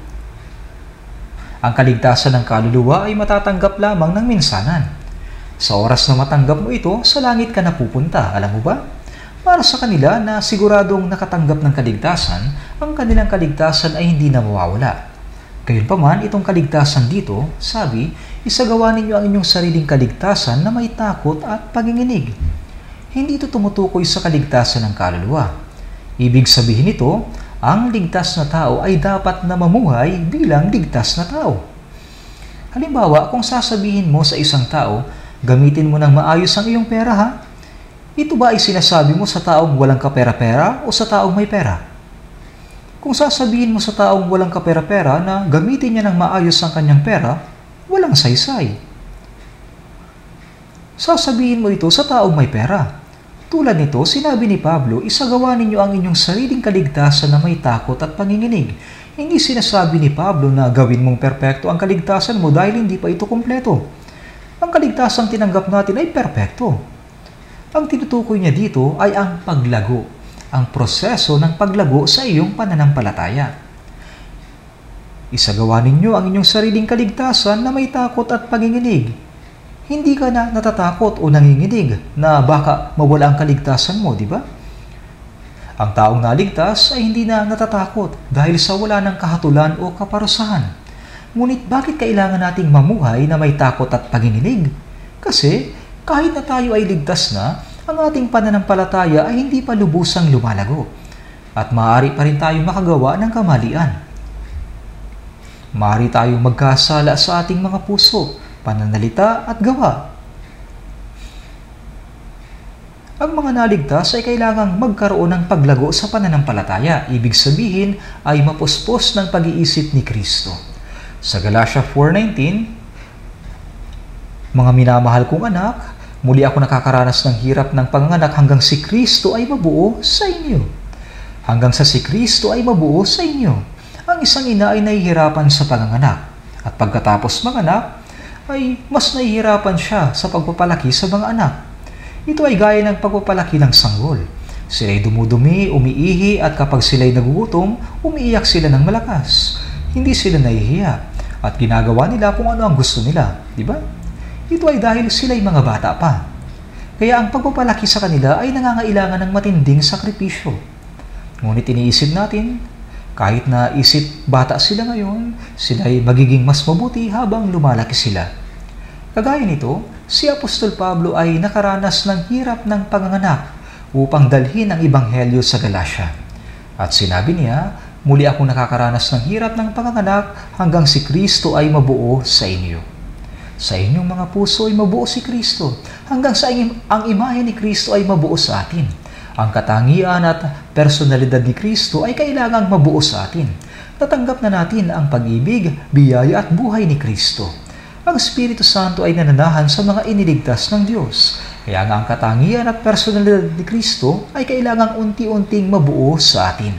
Ang kaligtasan ng kaluluwa ay matatanggap lamang ng minsanan. Sa oras na matanggap mo ito, sa langit ka na pupunta. Alam mo ba? Para sa kanila na siguradong nakatanggap ng kaligtasan, ang kanilang kaligtasan ay hindi na mawawala. Gayunpaman, itong kaligtasan dito, sabi, isagawa ninyo ang inyong sariling kaligtasan na may takot at paginginig. Hindi ito tumutukoy sa kaligtasan ng kaluluwa. Ibig sabihin nito, ang ligtas na tao ay dapat na mamuhay bilang ligtas na tao. Halimbawa, kung sasabihin mo sa isang tao, gamitin mo ng maayos ang iyong pera ha? Ito ba ay sinasabi mo sa taong walang kapera-pera o sa taong may pera? Kung sasabihin mo sa taong walang kapera-pera na gamitin niya ng maayos ang kanyang pera, walang saysay. Sasabihin mo ito sa taong may pera. Tulad nito, sinabi ni Pablo, isagawa ninyo ang inyong sariling kaligtasan na may takot at panginginig. Hindi sinasabi ni Pablo na gawin mong perpekto ang kaligtasan mo dahil hindi pa ito kumpleto. Ang kaligtasang tinanggap natin ay perpekto. Ang tinutukoy niya dito ay ang paglago, ang proseso ng paglago sa iyong pananampalataya. Isagawa ninyo ang inyong sariling kaligtasan na may takot at panginginig. Hindi ka na natatakot o nanginginig na baka mawala ang kaligtasan mo, di ba? Ang taong naligtas ay hindi na natatakot dahil sa wala ng kahatulan o kaparusahan. Ngunit bakit kailangan nating mamuhay na may takot at panginginig? Kasi kahit na tayo ay ligtas na, ang ating pananampalataya ay hindi pa lubusang lumalago at maaari pa rin tayong makagawa ng kamalian. Maaari tayong magkasala sa ating mga puso, pananalita at gawa. Ang mga naligtas ay kailangang magkaroon ng paglago sa pananampalataya. Ibig sabihin ay mapuspos ng pag-iisip ni Kristo. Sa Galatia four nineteen, mga minamahal kong anak, muli ako nakakaranas ng hirap ng panganganak hanggang si Kristo ay mabuo sa inyo. Hanggang sa si Kristo ay mabuo sa inyo. Ang isang ina ay nahihirapan sa panganganak. At pagkatapos manganak, ay mas nahihirapan siya sa pagpapalaki sa mga anak. Ito ay gaya ng pagpapalaki ng sanggol. Sila'y dumudumi, umiihi, at kapag sila'y nagugutom, umiiyak sila ng malakas. Hindi sila nahihiya at ginagawa nila kung ano ang gusto nila, di ba? Ito ay dahil sila'y mga bata pa. Kaya ang pagpapalaki sa kanila ay nangangailangan ng matinding sakripisyo. Ngunit iniisip natin, kahit na isip bata sila ngayon, sila'y magiging mas mabuti habang lumalaki sila. Kagaya nito, si Apostol Pablo ay nakaranas ng hirap ng panganganak upang dalhin ang Ebanghelyo sa Galacia. At sinabi niya, muli ako nakakaranas ng hirap ng panganganak hanggang si Kristo ay mabuo sa inyo. Sa inyong mga puso ay mabuo si Kristo, hanggang sa ang imahe ni Kristo ay mabuo sa atin. Ang katangian at personalidad ni Kristo ay kailangang mabuo sa atin. Tatanggap na natin ang pag-ibig, biyaya at buhay ni Kristo. Ang Espiritu Santo ay nananahan sa mga iniligtas ng Diyos. Kaya nga ang katangian at personalidad ni Kristo ay kailangang unti-unting mabuo sa atin.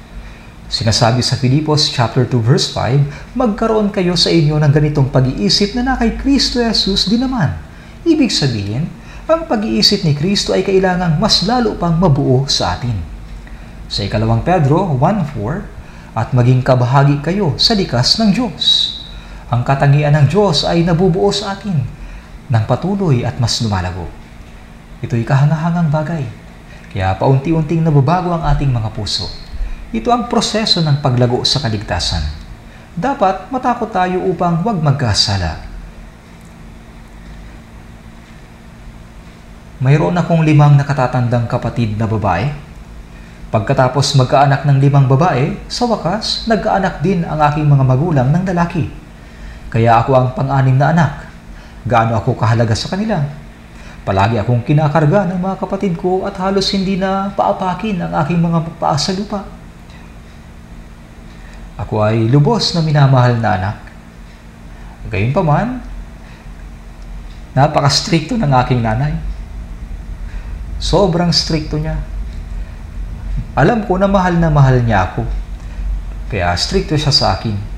Sinasabi sa Filipos chapter two verse five, magkaroon kayo sa inyo ng ganitong pag-iisip na na kay Kristo Jesus din naman. Ibig sabihin, ang pag-iisip ni Kristo ay kailangang mas lalo pang mabuo sa atin. Sa ikalawang Pedro one four, at maging kabahagi kayo sa likas ng Diyos. Ang katangian ng Diyos ay nabubuo sa atin ng patuloy at mas lumalago. Ito'y kahangahangang bagay. Kaya paunti-unting nababago ang ating mga puso. Ito ang proseso ng paglago sa kaligtasan. Dapat matakot tayo upang huwag magkasala. Mayroon akong limang nakatatandang kapatid na babae. Pagkatapos magkaanak ng limang babae, sa wakas, nagkaanak din ang aking mga magulang ng lalaki. Kaya ako ang pang-anim na anak. Gaano ako kahalaga sa kanila? Palagi akong kinakarga ng mga kapatid ko at halos hindi na paapakin ang aking mga paa sa lupa. Ako ay lubos na minamahal na anak. Gayunpaman, napaka-stricto ng aking nanay. Sobrang stricto niya. Alam ko na mahal na mahal niya ako. Kaya stricto siya sa akin.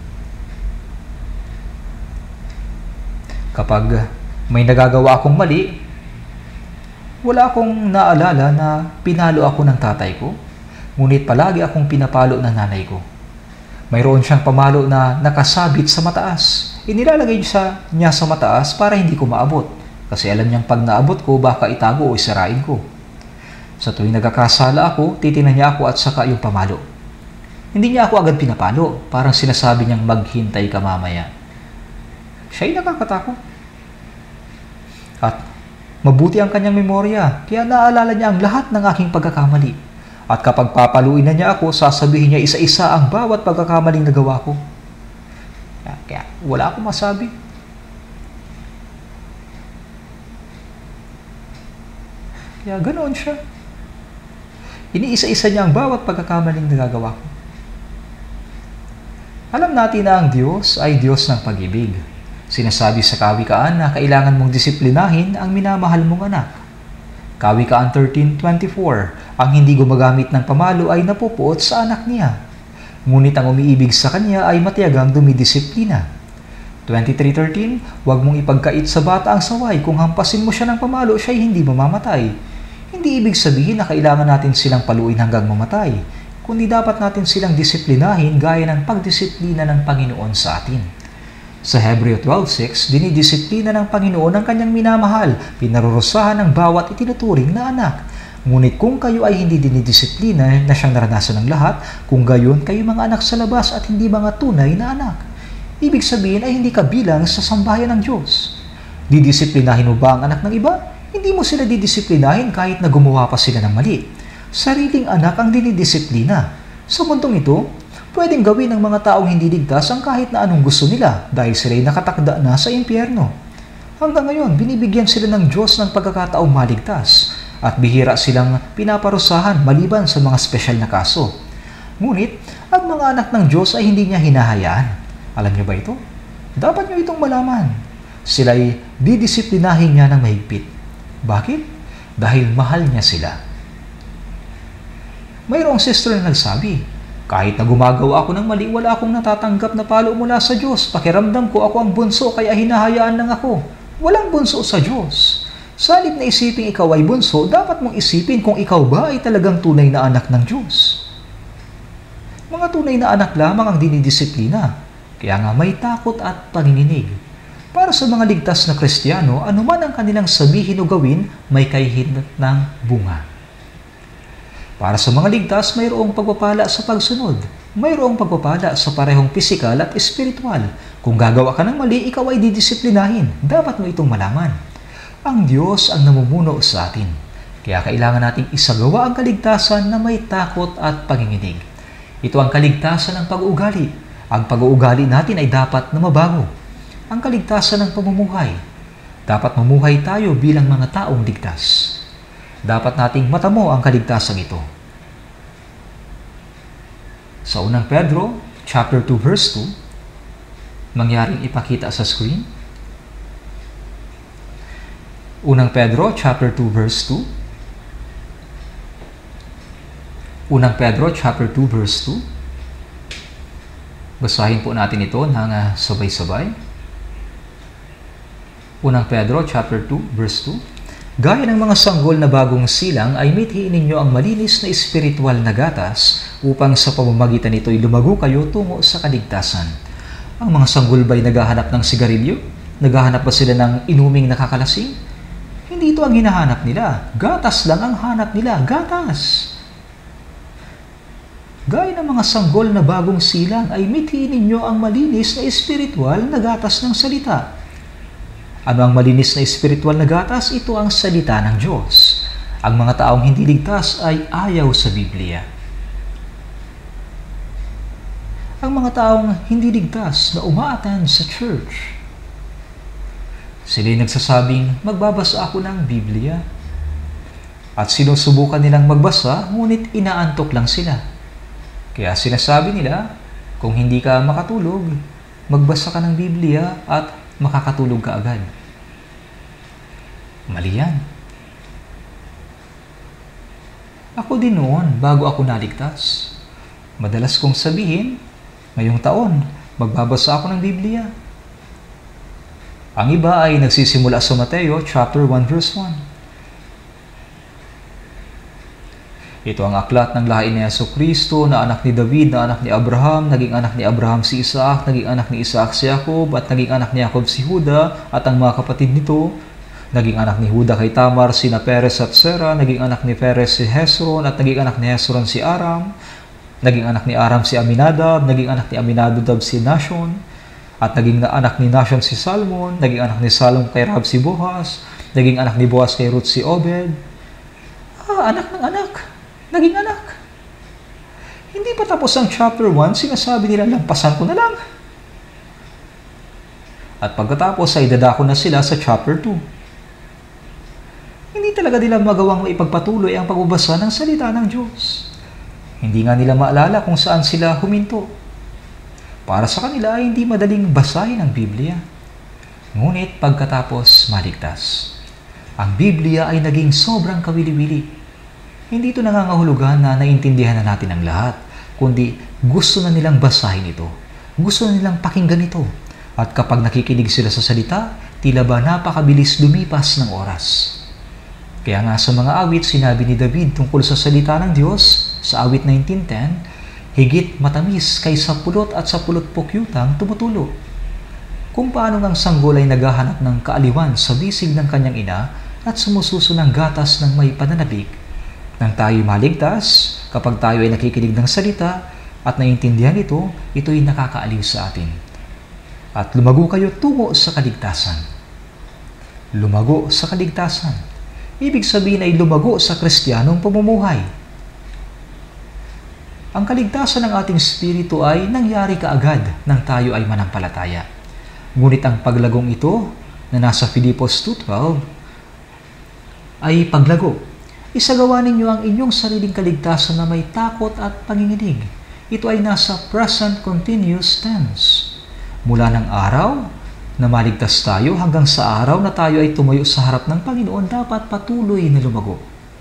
Kapag may nagagawa akong mali, wala akong naalala na pinalo ako ng tatay ko, ngunit palagi akong pinapalo ng nanay ko. Mayroon siyang pamalo na nakasabit sa mataas. Inilalagay siya niya sa mataas para hindi ko maabot. Kasi alam niyang pag naabot ko, baka itago o isirain ko. Sa tuwing nagkakasala ako, titingnan niya ako at saka yung pamalo. Hindi niya ako agad pinapalo, parang sinasabi niyang maghintay ka mamaya. Siya'y nakakatakot. At mabuti ang kanyang memorya, kaya naalala niya ang lahat ng aking pagkakamali. At kapag papaluin na niya ako, sasabihin niya isa-isa ang bawat pagkakamaling nagawa ko. Kaya, kaya wala akong masabi. Kaya ganoon siya. Iniisa-isa niya ang bawat pagkakamaling nagagawa ko. Alam natin na ang Diyos ay Diyos ng pag-ibig. Sinasabi sa Kawikaan na kailangan mong disiplinahin ang minamahal mong anak. Kawikaan thirteen twenty-four, ang hindi gumagamit ng pamalo ay napupuot sa anak niya. Ngunit ang umiibig sa kanya ay matiyagang dumidisiplina. twenty-three thirteen, huwag mong ipagkait sa bata ang saway, kung hampasin mo siya ng pamalo, siya ay hindi mamamatay. Hindi ibig sabihin na kailangan natin silang paluin hanggang mamatay, kundi dapat natin silang disiplinahin gaya ng pagdisiplina ng Panginoon sa atin. Sa Hebreo twelve six, dinidisiplina ng Panginoon ang kanyang minamahal, pinarurusahan ng bawat itinuturing na anak. Ngunit kung kayo ay hindi dinidisiplina na siyang naranasan ng lahat, kung gayon kayo mga anak sa labas at hindi mga tunay na anak. Ibig sabihin ay hindi kabilang sa sambahayan ng Diyos. Didisiplinahin mo ba ang anak ng iba? Hindi mo sila didisiplinahin kahit na gumawa pa sila ng mali. Sariling anak ang dinidisiplina. Sa mundong ito, pwedeng gawin ng mga taong hindi ligtas ang kahit na anong gusto nila dahil sila'y nakatakda na sa impyerno. Hanggang ngayon, binibigyan sila ng Diyos ng pagkakataong maligtas at bihira silang pinaparusahan maliban sa mga espesyal na kaso. Ngunit, ang mga anak ng Diyos ay hindi niya hinahayaan. Alam niyo ba ito? Dapat niyo itong malaman. Sila'y didisiplinahin niya ng mahigpit. Bakit? Dahil mahal niya sila. Mayroong sister na nagsabi, kahit na gumagawa ako ng mali, wala akong natatanggap na palo mula sa Diyos. Pakiramdam ko ako ang bunso, kaya hinahayaan lang ako. Walang bunso sa Diyos. Sa halip na isipin ikaw ay bunso, dapat mong isipin kung ikaw ba ay talagang tunay na anak ng Diyos. Mga tunay na anak lamang ang dinidisiplina. Kaya nga may takot at panginginig. Para sa mga ligtas na Kristiyano, anuman ang kanilang sabihin o gawin, may kahihinat ng bunga. Para sa mga ligtas, mayroong pagpapala sa pagsunod. Mayroong pagpapala sa parehong pisikal at espiritual. Kung gagawa ka ng mali, ikaw ay didisiplinahin. Dapat mo itong malaman. Ang Diyos ang namumuno sa atin. Kaya kailangan nating isagawa ang kaligtasan na may takot at panginginig. Ito ang kaligtasan ng pag-uugali. Ang pag-uugali natin ay dapat na mabago. Ang kaligtasan ng pamumuhay. Dapat mamuhay tayo bilang mga taong ligtas. Dapat nating matamo ang kaligtasan ito. Sa unang Pedro, chapter two, verse two, mangyaring ipakita sa screen. Unang Pedro, chapter two, verse two. Unang Pedro, chapter two, verse two. Basahin po natin ito ng uh, sabay-sabay. Unang Pedro, chapter two, verse two. Gaya ng mga sanggol na bagong silang ay mithiin ninyo ang malinis na espiritual na gatas upang sa pamamagitan nito'y lumago kayo tungo sa kaligtasan. Ang mga sanggol ba'y naghahanap ng sigarilyo? Naghahanap ba sila ng inuming nakakalasing? Hindi ito ang hinahanap nila. Gatas lang ang hanap nila. Gatas! Gaya ng mga sanggol na bagong silang ay mithiin ninyo ang malinis na espiritual na gatas ng salita. Ano ang malinis na espiritual na gatas? Ito ang salita ng Diyos. Ang mga taong hindi ligtas ay ayaw sa Biblia. Ang mga taong hindi ligtas na umaattend sa church, sila'y nagsasabing, magbabasa ako ng Biblia. At sinusubukan nilang magbasa, ngunit inaantok lang sila. Kaya sinasabi nila, kung hindi ka makatulog, magbasa ka ng Biblia at makakatulog ka agad. Mali yan. Ako din noon, bago ako naligtas. Madalas kong sabihin, ngayong taon, magbabasa ako ng Biblia. Ang iba ay nagsisimula sa Mateo, chapter one, verse one. Ito ang aklat ng lahi ni Jesucristo na anak ni David, na anak ni Abraham, naging anak ni Abraham si Isaac, naging anak ni Isaac si Jacob, at naging anak ni Jacob si Juda, at ang mga kapatid nito, naging anak ni Juda kay Tamar, sina Perez at Sera, naging anak ni Perez si Hezron, at naging anak ni Hezron si Aram, naging anak ni Aram si Aminadab, naging anak ni Aminadab si Nashon, at naging anak ni Nashon si Salmon, naging anak ni Salmon kay Rahab si Boaz, naging anak ni Boaz kay Ruth si Obed. Ah, anak ng anak. Naging anak. Hindi pa tapos ang chapter one, sinasabi nila, lampasan ko na lang. At pagkatapos ay dadako na sila sa chapter two. Hindi talaga nila magawang maipagpatuloy ang pagbabasa ng salita ng Diyos. Hindi nga nila maalala kung saan sila huminto. Para sa kanila ay hindi madaling basahin ang Biblia. Ngunit pagkatapos maligtas, ang Biblia ay naging sobrang kawili-wili. Hindi ito nangangahulugan na naintindihan na natin ang lahat, kundi gusto na nilang basahin ito. Gusto na nilang pakinggan ito. At kapag nakikinig sila sa salita, tila ba napakabilis lumipas ng oras. Kaya nga sa mga awit, sinabi ni David tungkol sa salita ng Diyos, sa awit nineteen ten, higit matamis kaysa pulot at sa pulot pukyutang tumutulo. Kung paano ang sanggol ay naghahanap ng kaaliwan sa bisig ng kanyang ina at sumususo ng gatas ng may pananabik, nang tayo maligtas, kapag tayo ay nakikinig ng salita at naiintindihan ito, ito ay nakakaaliw sa atin. At lumago kayo tungo sa kaligtasan. Lumago sa kaligtasan. Ibig sabihin ay lumago sa Kristiyanong pamumuhay. Ang kaligtasan ng ating spirito ay nangyari kaagad nang tayo ay manampalataya. Ngunit ang paglagong ito na nasa Filipos two twelve ay paglago. Isagawa ninyo ang inyong sariling kaligtasan na may takot at panginginig. Ito ay nasa present continuous tense. Mula ng araw na maligtas tayo hanggang sa araw na tayo ay tumayo sa harap ng Panginoon, dapat patuloy na lumago.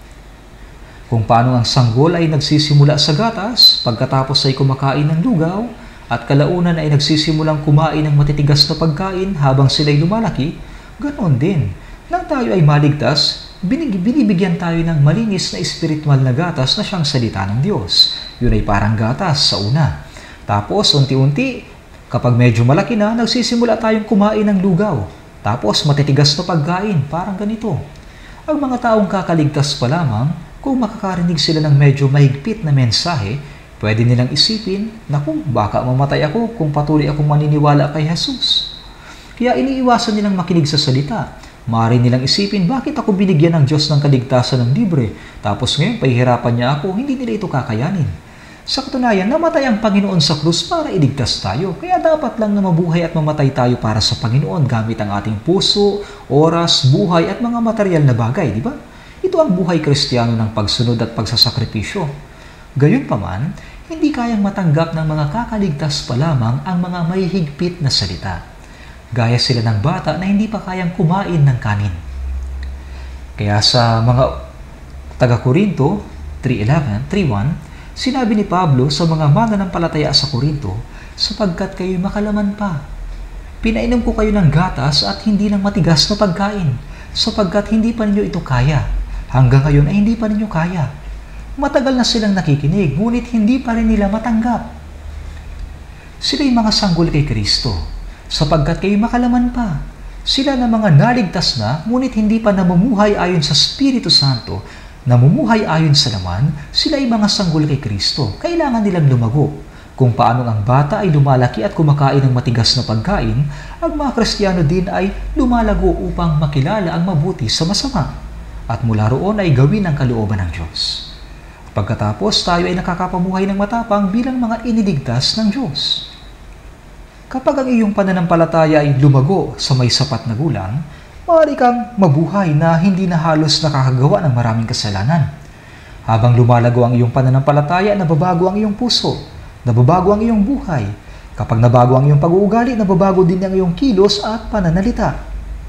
Kung paano ang sanggol ay nagsisimula sa gatas, pagkatapos ay kumakain ng lugaw, at kalaunan ay nagsisimulang kumain ng matitigas na pagkain habang sila'y lumalaki, ganoon din. Nang tayo ay maligtas, binibigyan tayo ng malinis na espiritual na gatas na siyang salita ng Diyos. Yun ay parang gatas sa una. Tapos, unti-unti, kapag medyo malaki na, nagsisimula tayong kumain ng lugaw. Tapos, matitigas na pagkain, parang ganito. Ang mga taong kakaligtas pa lamang, kung makakarinig sila ng medyo mahigpit na mensahe, pwede nilang isipin, naku, baka mamatay ako kung patuloy akong maniniwala kay Jesus. Kaya iniiwasan nilang makinig sa salita. Maaari nilang isipin, bakit ako binigyan ng Diyos ng kaligtasan ng libre? Tapos ngayon, pahihirapan niya ako, hindi nila ito kakayanin. Sa katunayan, namatay ang Panginoon sa krus para iligtas tayo. Kaya dapat lang na mabuhay at mamatay tayo para sa Panginoon gamit ang ating puso, oras, buhay at mga material na bagay, di ba? Ito ang buhay Kristiyano ng pagsunod at pagsasakripisyo. Gayunpaman, hindi kayang matanggap ng mga kakaligtas pa lamang ang mga mahihigpit na salita. Gaya sila ng bata na hindi pa kayang kumain ng kanin. Kaya sa mga taga-Korinto three eleven, three one, sinabi ni Pablo sa mga mananampalataya sa Korinto, sapagkat kayo makalaman pa. Pinainom ko kayo ng gatas at hindi ng matigas na pagkain, sapagkat hindi pa ninyo ito kaya. Hanggang ngayon ay hindi pa ninyo kaya. Matagal na silang nakikinig, ngunit hindi pa rin nila matanggap. Sila'y mga sanggol kay Kristo, sapagkat kayo makalaman pa. Sila na mga naligtas na, ngunit hindi pa namumuhay ayon sa Espiritu Santo, namumuhay ayon sa laman, sila ay mga sanggol kay Kristo. Kailangan nilang lumago. Kung paano ang bata ay lumalaki at kumakain ng matigas na pagkain, ang mga Kristiyano din ay lumalago upang makilala ang mabuti sa masama. At mula roon ay gawin ang kalooban ng Diyos. Pagkatapos tayo ay nakakapamuhay ng matapang bilang mga iniligtas ng Diyos. Kapag ang iyong pananampalataya ay lumago sa may sapat na gulang, maaari kang mabuhay na hindi na halos nakakagawa ng maraming kasalanan. Habang lumalago ang iyong pananampalataya, nababago ang iyong puso, nababago ang iyong buhay. Kapag nabago ang iyong pag-uugali, nababago din ang iyong kilos at pananalita.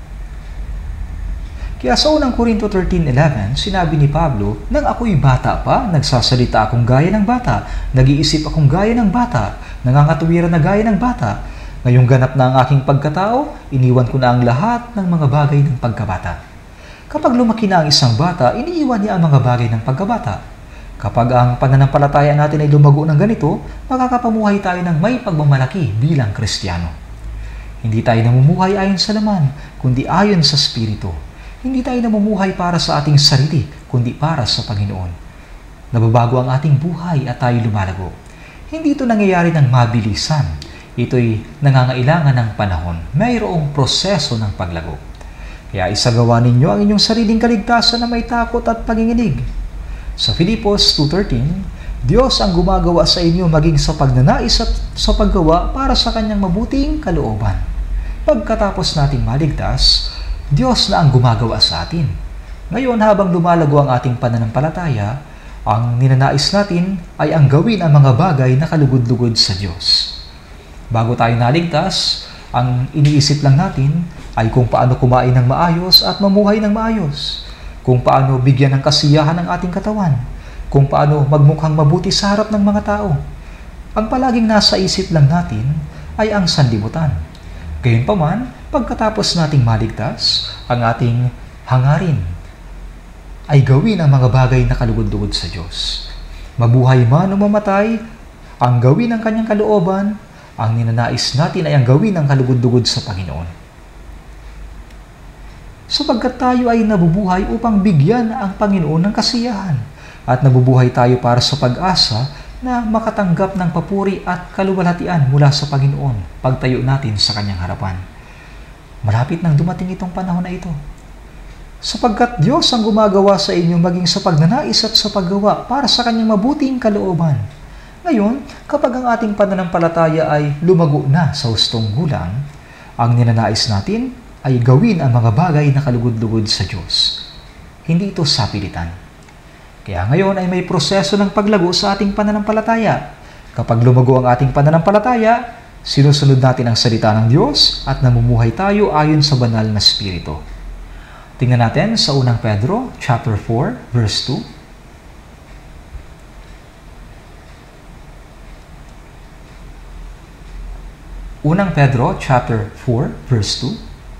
Kaya sa unang Korinto thirteen eleven, sinabi ni Pablo, nang ako'y bata pa, nagsasalita akong gaya ng bata, nag-iisip akong gaya ng bata, nangangatuwiran na gaya ng bata. Ngayong ganap na ang aking pagkatao, iniwan ko na ang lahat ng mga bagay ng pagkabata. Kapag lumaki na ang isang bata, iniiwan niya ang mga bagay ng pagkabata. Kapag ang pananampalataya natin ay lumago ng ganito, makakapamuhay tayo ng may pagmamalaki bilang Kristiyano. Hindi tayo namumuhay ayon sa laman, kundi ayon sa Espiritu. Hindi tayo namumuhay para sa ating sarili, kundi para sa Panginoon. Nababago ang ating buhay at tayo lumalago. Hindi ito nangyayari ng mabilisan. Ito'y nangangailangan ng panahon. Mayroong proseso ng paglago. Kaya isagawa ninyo ang inyong sariling kaligtasan na may takot at panginginig. Sa Filipos two thirteen, Diyos ang gumagawa sa inyo maging sa pagnanais at sa paggawa para sa kanyang mabuting kalooban. Pagkatapos nating maligtas, Diyos na ang gumagawa sa atin. Ngayon, habang lumalago ang ating pananampalataya, ang ninanais natin ay ang gawin ang mga bagay na kalugod-lugod sa Diyos. Bago tayo naligtas, Ang iniisip lang natin ay kung paano kumain ng maayos at mamuhay ng maayos, kung paano bigyan ng kasiyahan ng ating katawan, kung paano magmukhang mabuti sa harap ng mga tao. Ang palaging nasa isip lang natin ay ang sanlibutan. Gayunpaman, pagkatapos nating maligtas, ang ating hangarin ay gawin ang mga bagay na kalugod-lugod sa Diyos. Mabuhay man o mamatay, ang gawin ng kanyang kalooban, ang ninanais natin ay ang gawin ng kalugod-lugod sa Panginoon. Sapagkat tayo ay nabubuhay upang bigyan ang Panginoon ng kasiyahan at nabubuhay tayo para sa pag-asa na makatanggap ng papuri at kaluwalhatian mula sa Panginoon pagtayo natin sa kanyang harapan. Malapit nang dumating itong panahon na ito. Sapagkat Diyos ang gumagawa sa inyo maging sa pagnanais at sa paggawa para sa kanyang mabuting kalooban. Ngayon, kapag ang ating pananampalataya ay lumago na sa hustong gulang, ang ninanais natin ay gawin ang mga bagay na kalugod-lugod sa Diyos. Hindi ito sapilitan. Kaya ngayon ay may proseso ng paglago sa ating pananampalataya. Kapag lumago ang ating pananampalataya, sinusunod natin ang salita ng Diyos at namumuhay tayo ayon sa banal na Espiritu. Tingnan natin sa unang Pedro, chapter four, verse two. Unang Pedro, chapter four, verse two.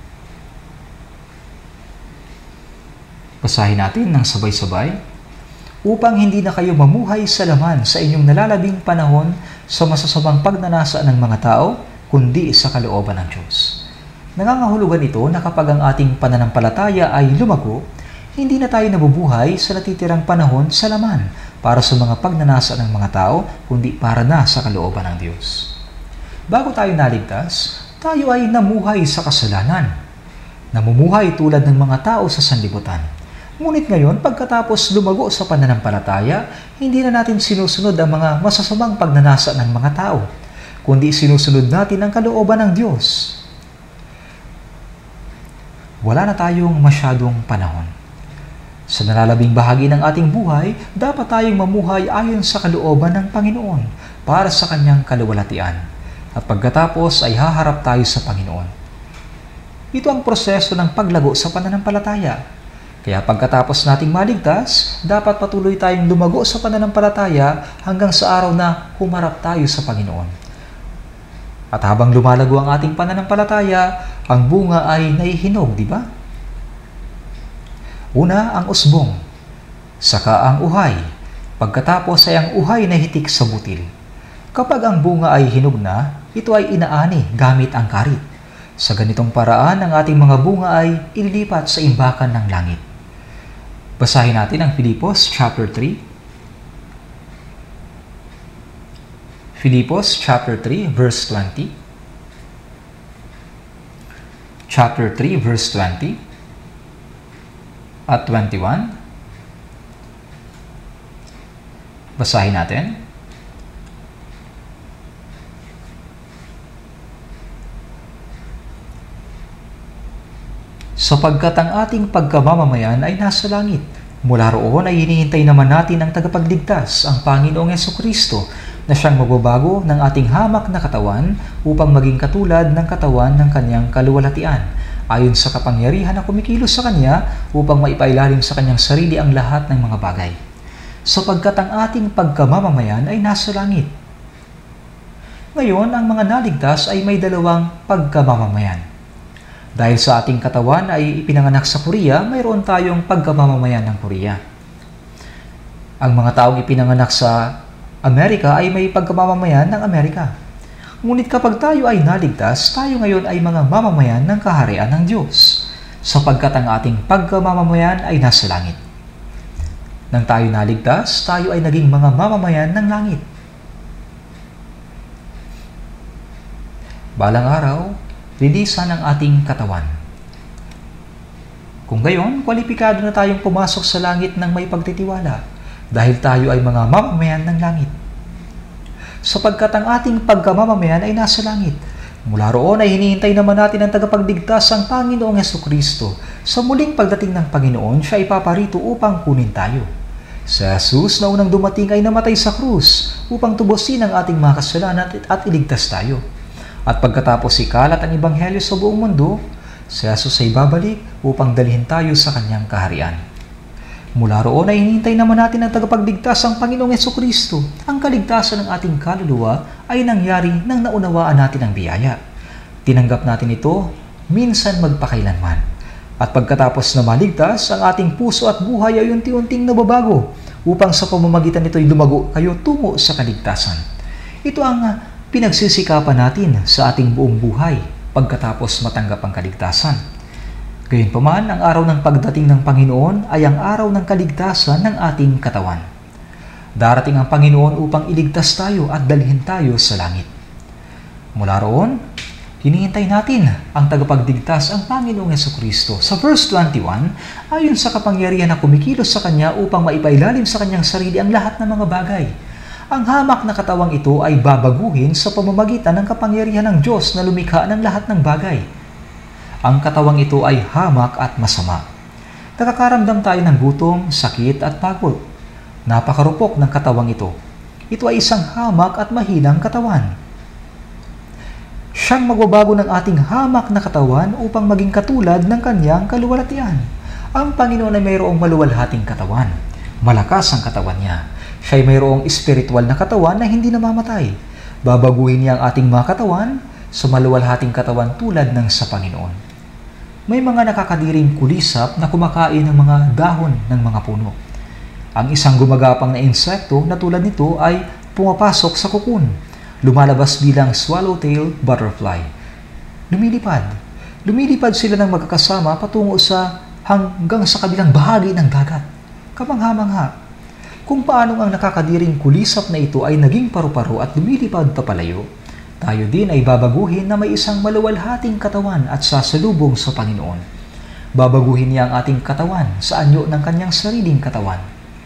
Basahin natin ng sabay-sabay. Upang hindi na kayo mamuhay sa laman sa inyong nalalabing panahon sa masasamang pagnanasa ng mga tao, kundi sa kalooban ng Diyos. Nangangahulugan ito na kapag ang ating pananampalataya ay lumago, hindi na tayo nabubuhay sa natitirang panahon sa laman para sa mga pagnanasa ng mga tao, kundi para na sa kalooban ng Diyos. Bago tayo naligtas, tayo ay namuhay sa kasalanan. Namumuhay tulad ng mga tao sa sanlibutan. Ngunit ngayon, pagkatapos lumago sa pananampalataya, hindi na natin sinusunod ang mga masasamang pagnanasa ng mga tao, kundi sinusunod natin ang kalooban ng Diyos. Wala na tayong masyadong panahon. Sa nalalabing bahagi ng ating buhay, dapat tayong mamuhay ayon sa kalooban ng Panginoon para sa kanyang kaluwalhatian. At pagkatapos ay haharap tayo sa Panginoon. Ito ang proseso ng paglago sa pananampalataya. Kaya pagkatapos nating maligtas, dapat patuloy tayong lumago sa pananampalataya hanggang sa araw na humarap tayo sa Panginoon. At habang lumalago ang ating pananampalataya, ang bunga ay naihinog, di ba? Una ang usbong, saka ang uhay, pagkatapos ay ang uhay na hitik sa butil. Kapag ang bunga ay hinog na, ito ay inaani gamit ang karit. Sa ganitong paraan, ang ating mga bunga ay ililipat sa imbakan ng langit. Basahin natin ang Filipos chapter three. Filipos chapter three verse twenty. Chapter three verse twenty at twenty-one. Basahin natin. Sapagkat ang ating pagkamamamayan ay nasa langit. Mula roon ay hinihintay naman natin ang tagapagligtas, ang Panginoong Jesucristo, na siyang magbabago ng ating hamak na katawan upang maging katulad ng katawan ng kanyang kaluwalhatian, ayon sa kapangyarihan na kumikilos sa kanya upang maipailalim sa kanyang sarili ang lahat ng mga bagay. Sapagkat ang ating pagkamamamayan ay nasa langit. Ngayon, ang mga naligtas ay may dalawang pagkamamamayan. Dahil sa ating katawan ay ipinanganak sa Korea, mayroon tayong pagkamamamayan ng Korea. Ang mga taong ipinanganak sa Amerika ay may pagkamamamayan ng Amerika. Ngunit kapag tayo ay naligtas, tayo ngayon ay mga mamamayan ng kaharian ng Diyos, sapagkat ang ating pagkamamamayan ay nasa langit. Nang tayo naligtas, tayo ay naging mga mamamayan ng langit. Balang araw, linisan ang ating katawan. Kung gayon, kwalipikado na tayong pumasok sa langit ng may pagtitiwala dahil tayo ay mga mamamayan ng langit. Sapagkat ang ating pagkamamamayan ay nasa langit. Mula roon ay hinihintay naman natin ang tagapagligtas, ang Panginoong Jesucristo. Sa muling pagdating ng Panginoon, siya ipaparito upang kunin tayo. Si Jesus na unang dumating ay namatay sa krus upang tubusin ang ating mga kasalanan at iligtas tayo. At pagkatapos ikalat ang Ebanghelyo sa buong mundo, si Jesus ay babalik upang dalhin tayo sa kanyang kaharian. Mula roon ay hinihintay naman natin ang tagapagligtas ang Panginoong Jesucristo. Ang kaligtasan ng ating kaluluwa ay nangyari nang naunawaan natin ang biyaya. Tinanggap natin ito minsan magpakailanman. At pagkatapos na maligtas, ang ating puso at buhay ay unti-unting nababago upang sa pamamagitan nito ay lumago kayo tungo sa kaligtasan. Ito ang uh, pinagsisikapan natin sa ating buong buhay pagkatapos matanggap ang kaligtasan. Gayunpaman, ang araw ng pagdating ng Panginoon ay ang araw ng kaligtasan ng ating katawan. Darating ang Panginoon upang iligtas tayo at dalhin tayo sa langit. Mula roon, hinihintay natin ang tagapagligtas ang Panginoong Jesucristo. Sa verse twenty-one, ayon sa kapangyarihan na kumikilos sa Kanya upang maipailalim sa Kanyang sarili ang lahat ng mga bagay. Ang hamak na katawang ito ay babaguhin sa pamamagitan ng kapangyarihan ng Diyos na lumikha ng lahat ng bagay. Ang katawang ito ay hamak at masama. Nakakaramdam tayo ng gutom, sakit at pagod. Napakarupok ng katawang ito. Ito ay isang hamak at mahinang katawan. Siyang magbabago ng ating hamak na katawan upang maging katulad ng kanyang kaluwalhatian. Ang Panginoon ay mayroong maluwalhating katawan. Malakas ang katawan niya. Siya ay mayroong espiritual na katawan na hindi namamatay. Babaguhin niya ang ating mga katawan sa maluwalhating katawan tulad ng sa Panginoon. May mga nakakadiring kulisap na kumakain ng mga dahon ng mga puno. Ang isang gumagapang na insekto na tulad nito ay pumapasok sa kukun. Lumalabas bilang swallowtail butterfly. Lumilipad. Lumilipad sila ng magkakasama patungo sa hanggang sa kabilang bahagi ng dagat. Kamangha-mangha. Kung paanong ang nakakadiring kulisap na ito ay naging paru-paro at lumilipad papalayo, tayo din ay babaguhin na may isang maluwalhating katawan at sasalubong sa Panginoon. Babaguhin niya ang ating katawan sa anyo ng kanyang sariling katawan.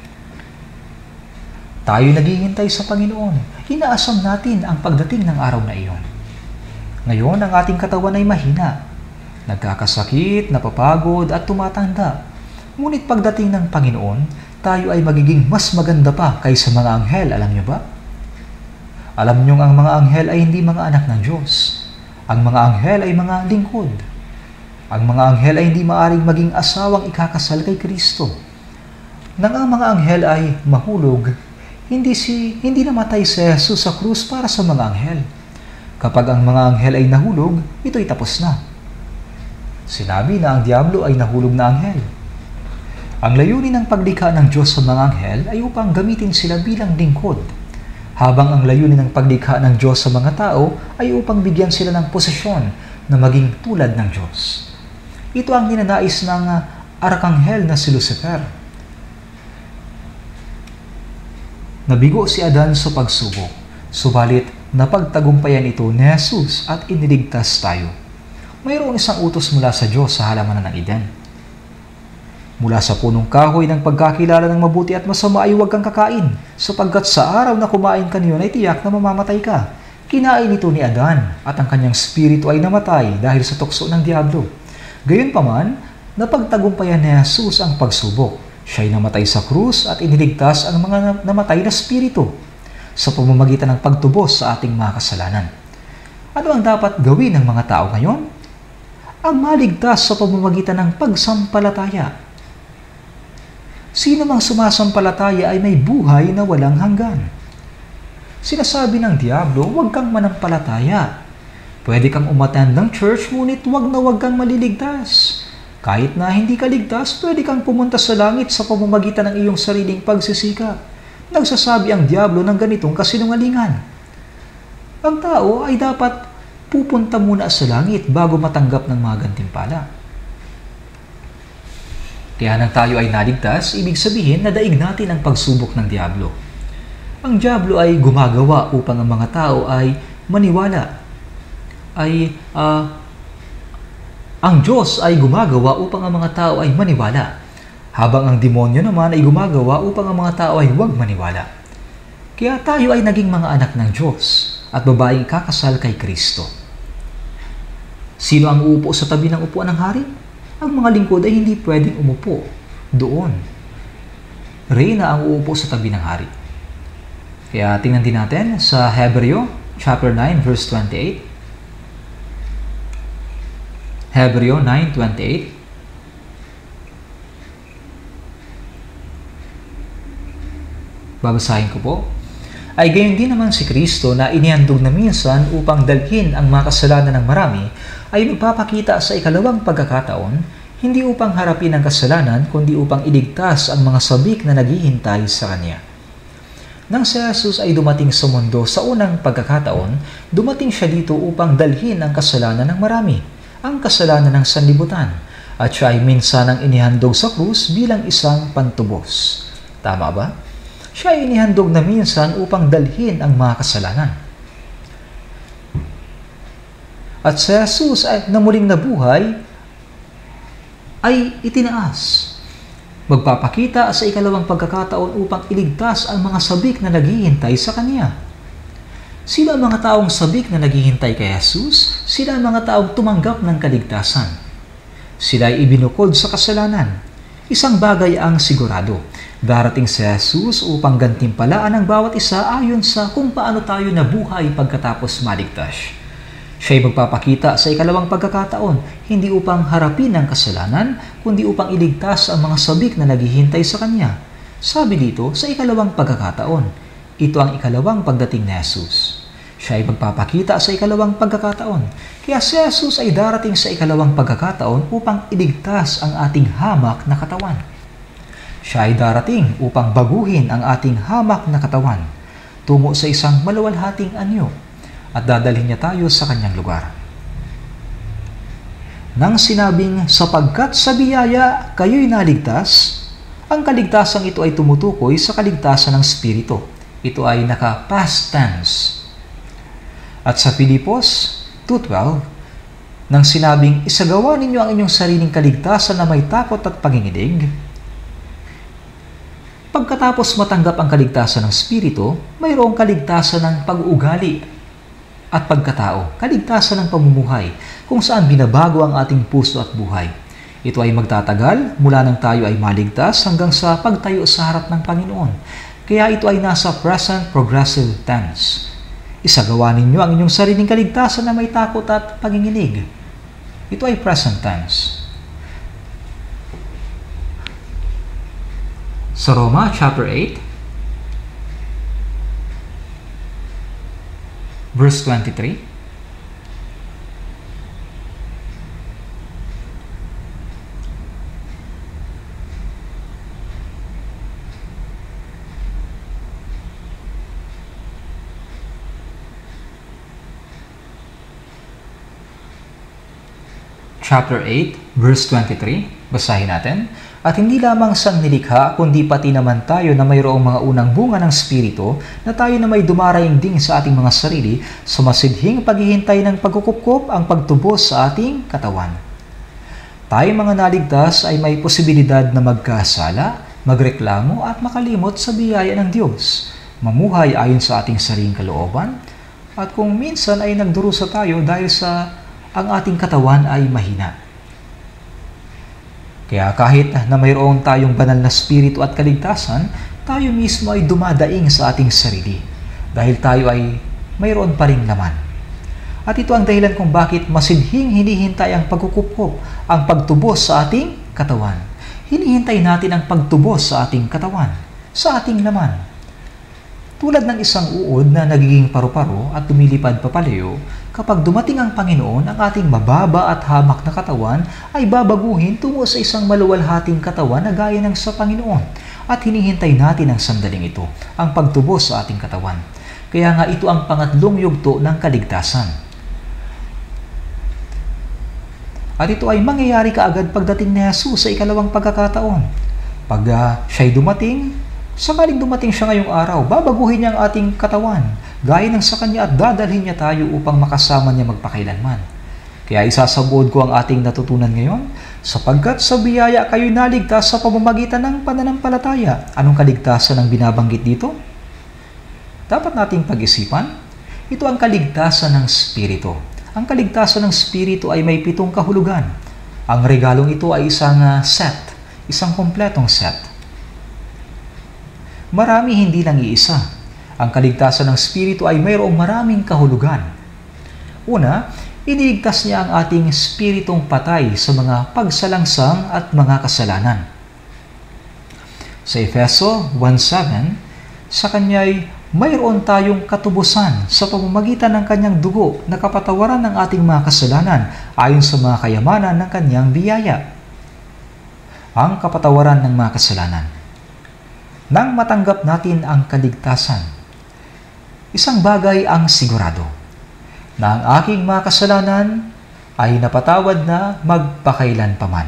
Tayo naghihintay sa Panginoon. Inaasam natin ang pagdating ng araw na iyon. Ngayon, ang ating katawan ay mahina. Nagkakasakit, napapagod at tumatanda. Ngunit pagdating ng Panginoon, tayo ay magiging mas maganda pa kaysa mga anghel. Alam niyo ba? Alam niyong ang mga anghel ay hindi mga anak ng Diyos. Ang mga anghel ay mga lingkod. Ang mga anghel ay hindi maaring maging asawang ikakasal kay Kristo. Nang ang mga anghel ay mahulog, hindi si hindi namatay si Jesus sa krus para sa mga anghel. Kapag ang mga anghel ay nahulog, ito'y tapos na. Sinabi na ang diablo ay nahulog na anghel. Ang layunin ng paglikha ng Diyos sa mga anghel ay upang gamitin sila bilang lingkod. Habang ang layunin ng paglikha ng Diyos sa mga tao ay upang bigyan sila ng posisyon na maging tulad ng Diyos. Ito ang ninanais ng arkanghel na si Lucifer. Nabigo si Adan sa pagsubok, subalit napagtagumpayan ito ni Jesus at iniligtas tayo. Mayroong isang utos mula sa Diyos sa halamanan ng Eden. Mula sa punong kahoy ng pagkakilala ng mabuti at masama ay huwag kang kakain, sapagkat sa araw na kumain ka niyon ay tiyak na mamamatay ka. Kinain ito ni Adan at ang kanyang spirito ay namatay dahil sa tukso ng diablo. Gayunpaman, napagtagumpayan ni Jesus ang pagsubok. Siya'y namatay sa krus at iniligtas ang mga namatay na spirito sa pamamagitan ng pagtubos sa ating mga kasalanan. Ano ang dapat gawin ng mga tao ngayon? Ang maligtas sa pamamagitan ng pagsampalataya. Sino mang sumasampalataya ay may buhay na walang hanggan. Sinasabi ng diablo, huwag kang manampalataya. Pwede kang umattend ng church, ngunit huwag na huwag kang maliligtas. Kahit na hindi ka ligtas, pwede kang pumunta sa langit sa pamamagitan ng iyong sariling pagsisikap. Nagsasabi ang diablo ng ganitong kasinungalingan. Ang tao ay dapat pupunta muna sa langit bago matanggap ng mga gantimpala. Kaya nang tayo ay naligtas, ibig sabihin na daig natin ang pagsubok ng diablo. Ang diablo ay gumagawa upang ang mga tao ay maniwala. Ay, uh, ang Diyos ay gumagawa upang ang mga tao ay maniwala. Habang ang demonyo naman ay gumagawa upang ang mga tao ay huwag maniwala. Kaya tayo ay naging mga anak ng Diyos at babaeng kakasal kay Kristo. Sino ang uupo sa tabi ng upuan ng hari? Ang mga lingkod ay hindi pwedeng umupo doon. Reyna ang uupo sa tabi ng hari. Kaya tingnan din natin sa Hebreo chapter nine verse twenty-eight. Hebreo nine twenty-eight. Babasahin ko po. Ay gayon din naman si Kristo na inihandog na minsan upang dalhin ang mga kasalanan ng marami, ay magpapakita sa ikalawang pagkakataon, hindi upang harapin ang kasalanan, kundi upang iligtas ang mga sabik na naghihintay sa Kanya. Nang si Jesus ay dumating sa mundo sa unang pagkakataon, dumating siya dito upang dalhin ang kasalanan ng marami, ang kasalanan ng sanlibutan, at siya ay minsan ang inihandog sa krus bilang isang pantubos. Tama ba? Siya ay inihandog na minsan upang dalhin ang mga kasalanan. At si Jesus ay na muling nabuhay ay itinaas. Magpapakita sa ikalawang pagkakataon upang iligtas ang mga sabik na naghihintay sa Kanya. Sila ang mga taong sabik na naghihintay kay Jesus, sila ang mga taong tumanggap ng kaligtasan. Sila ay ibinukod sa kasalanan. Isang bagay ang sigurado. Darating si Jesus upang gantimpalaan ang bawat isa ayon sa kung paano tayo nabuhay pagkatapos maligtas. Siya ay magpapakita sa ikalawang pagkakataon, hindi upang harapin ang kasalanan, kundi upang iligtas ang mga sabik na naghihintay sa Kanya. Sabi dito, sa ikalawang pagkakataon, ito ang ikalawang pagdating ni Jesus. Siya ay magpapakita sa ikalawang pagkakataon. Kaya si Jesus ay darating sa ikalawang pagkakataon upang iligtas ang ating hamak na katawan. Siya ay darating upang baguhin ang ating hamak na katawan tungo sa isang maluwalhating anyo at dadalhin niya tayo sa Kanyang lugar. Nang sinabing, sapagkat sa biyaya kayo'y naligtas, ang kaligtasan ito ay tumutukoy sa kaligtasan ng Espiritu. Ito ay naka-past tense. At sa Filipos two twelve, nang sinabing, isagawa ninyo ang inyong sariling kaligtasan na may takot at panginginig, pagkatapos matanggap ang kaligtasan ng Espiritu, mayroong kaligtasan ng pag-uugali at pagkatao, kaligtasan ng pamumuhay, kung saan binabago ang ating puso at buhay. Ito ay magtatagal mula nang tayo ay maligtas hanggang sa pagtayo sa harap ng Panginoon. Kaya ito ay nasa present progressive tense. Isagawa ninyo ang inyong sariling kaligtasan na may takot at panginginig. Ito ay present tense. Sa Roma chapter eight, verse twenty-three, chapter eight, verse twenty-three, basahin natin. At hindi lamang sang nilikha, kundi pati naman tayo na mayroong mga unang bunga ng Espiritu, na tayo na may dumaraing ding sa ating mga sarili, sa masidhing paghihintay ng pagkukupkop ang pagtubos sa ating katawan. Tayo mga naligtas ay may posibilidad na magkasala, magreklamo at makalimot sa biyaya ng Diyos, mamuhay ayon sa ating sariling kalooban, at kung minsan ay nagdurusa tayo dahil sa ang ating katawan ay mahina. Kaya kahit na mayroon tayong banal na spirito at kaligtasan, tayo mismo ay dumadaing sa ating sarili dahil tayo ay mayroon pa ring laman. At ito ang dahilan kung bakit masidhing hinihintay ang pagkukupkop, ang pagtubos sa ating katawan. Hinihintay natin ang pagtubos sa ating katawan, sa ating laman. Tulad ng isang uod na nagiging paru-paro at lumilipad papalayo, kapag dumating ang Panginoon, ang ating mababa at hamak na katawan ay babaguhin tungo sa isang maluwalhating katawan na gaya ng sa Panginoon. At hinihintay natin ang sandaling ito, ang pagtubos sa ating katawan. Kaya nga ito ang pangatlong yugto ng kaligtasan. At ito ay mangyayari kaagad pagdating ni Jesus sa ikalawang pagkakataon. Pag uh, siya'y dumating, sakaling dumating siya ngayong araw, babaguhin niya ang ating katawan, gaya ng sa Kanya at dadalhin niya tayo upang makasama niya magpakailanman. Kaya isasabuod ko ang ating natutunan ngayon, sapagkat sa biyaya kayo naligtas sa pamamagitan ng pananampalataya. Anong kaligtasan ang binabanggit dito? Dapat nating pag-isipan. Ito ang kaligtasan ng Espiritu. Ang kaligtasan ng Espiritu ay may pitong kahulugan. Ang regalong ito ay isang uh, set, isang kompletong set. Marami, hindi lang iisa. Ang kaligtasan ng Espiritu ay mayroong maraming kahulugan. Una, Iniligtas niya ang ating spiritong patay sa mga pagsalangsang at mga kasalanan. Sa Efeso one seven, sa Kanya'y mayroon tayong katubusan sa pamamagitan ng Kanyang dugo na kapatawaran ng ating mga kasalanan ayon sa mga kayamanan ng Kanyang biyaya. Ang kapatawaran ng mga kasalanan. Nang matanggap natin ang kaligtasan, isang bagay ang sigurado, na ang aking mga kasalanan ay napatawad na magpakailanpaman.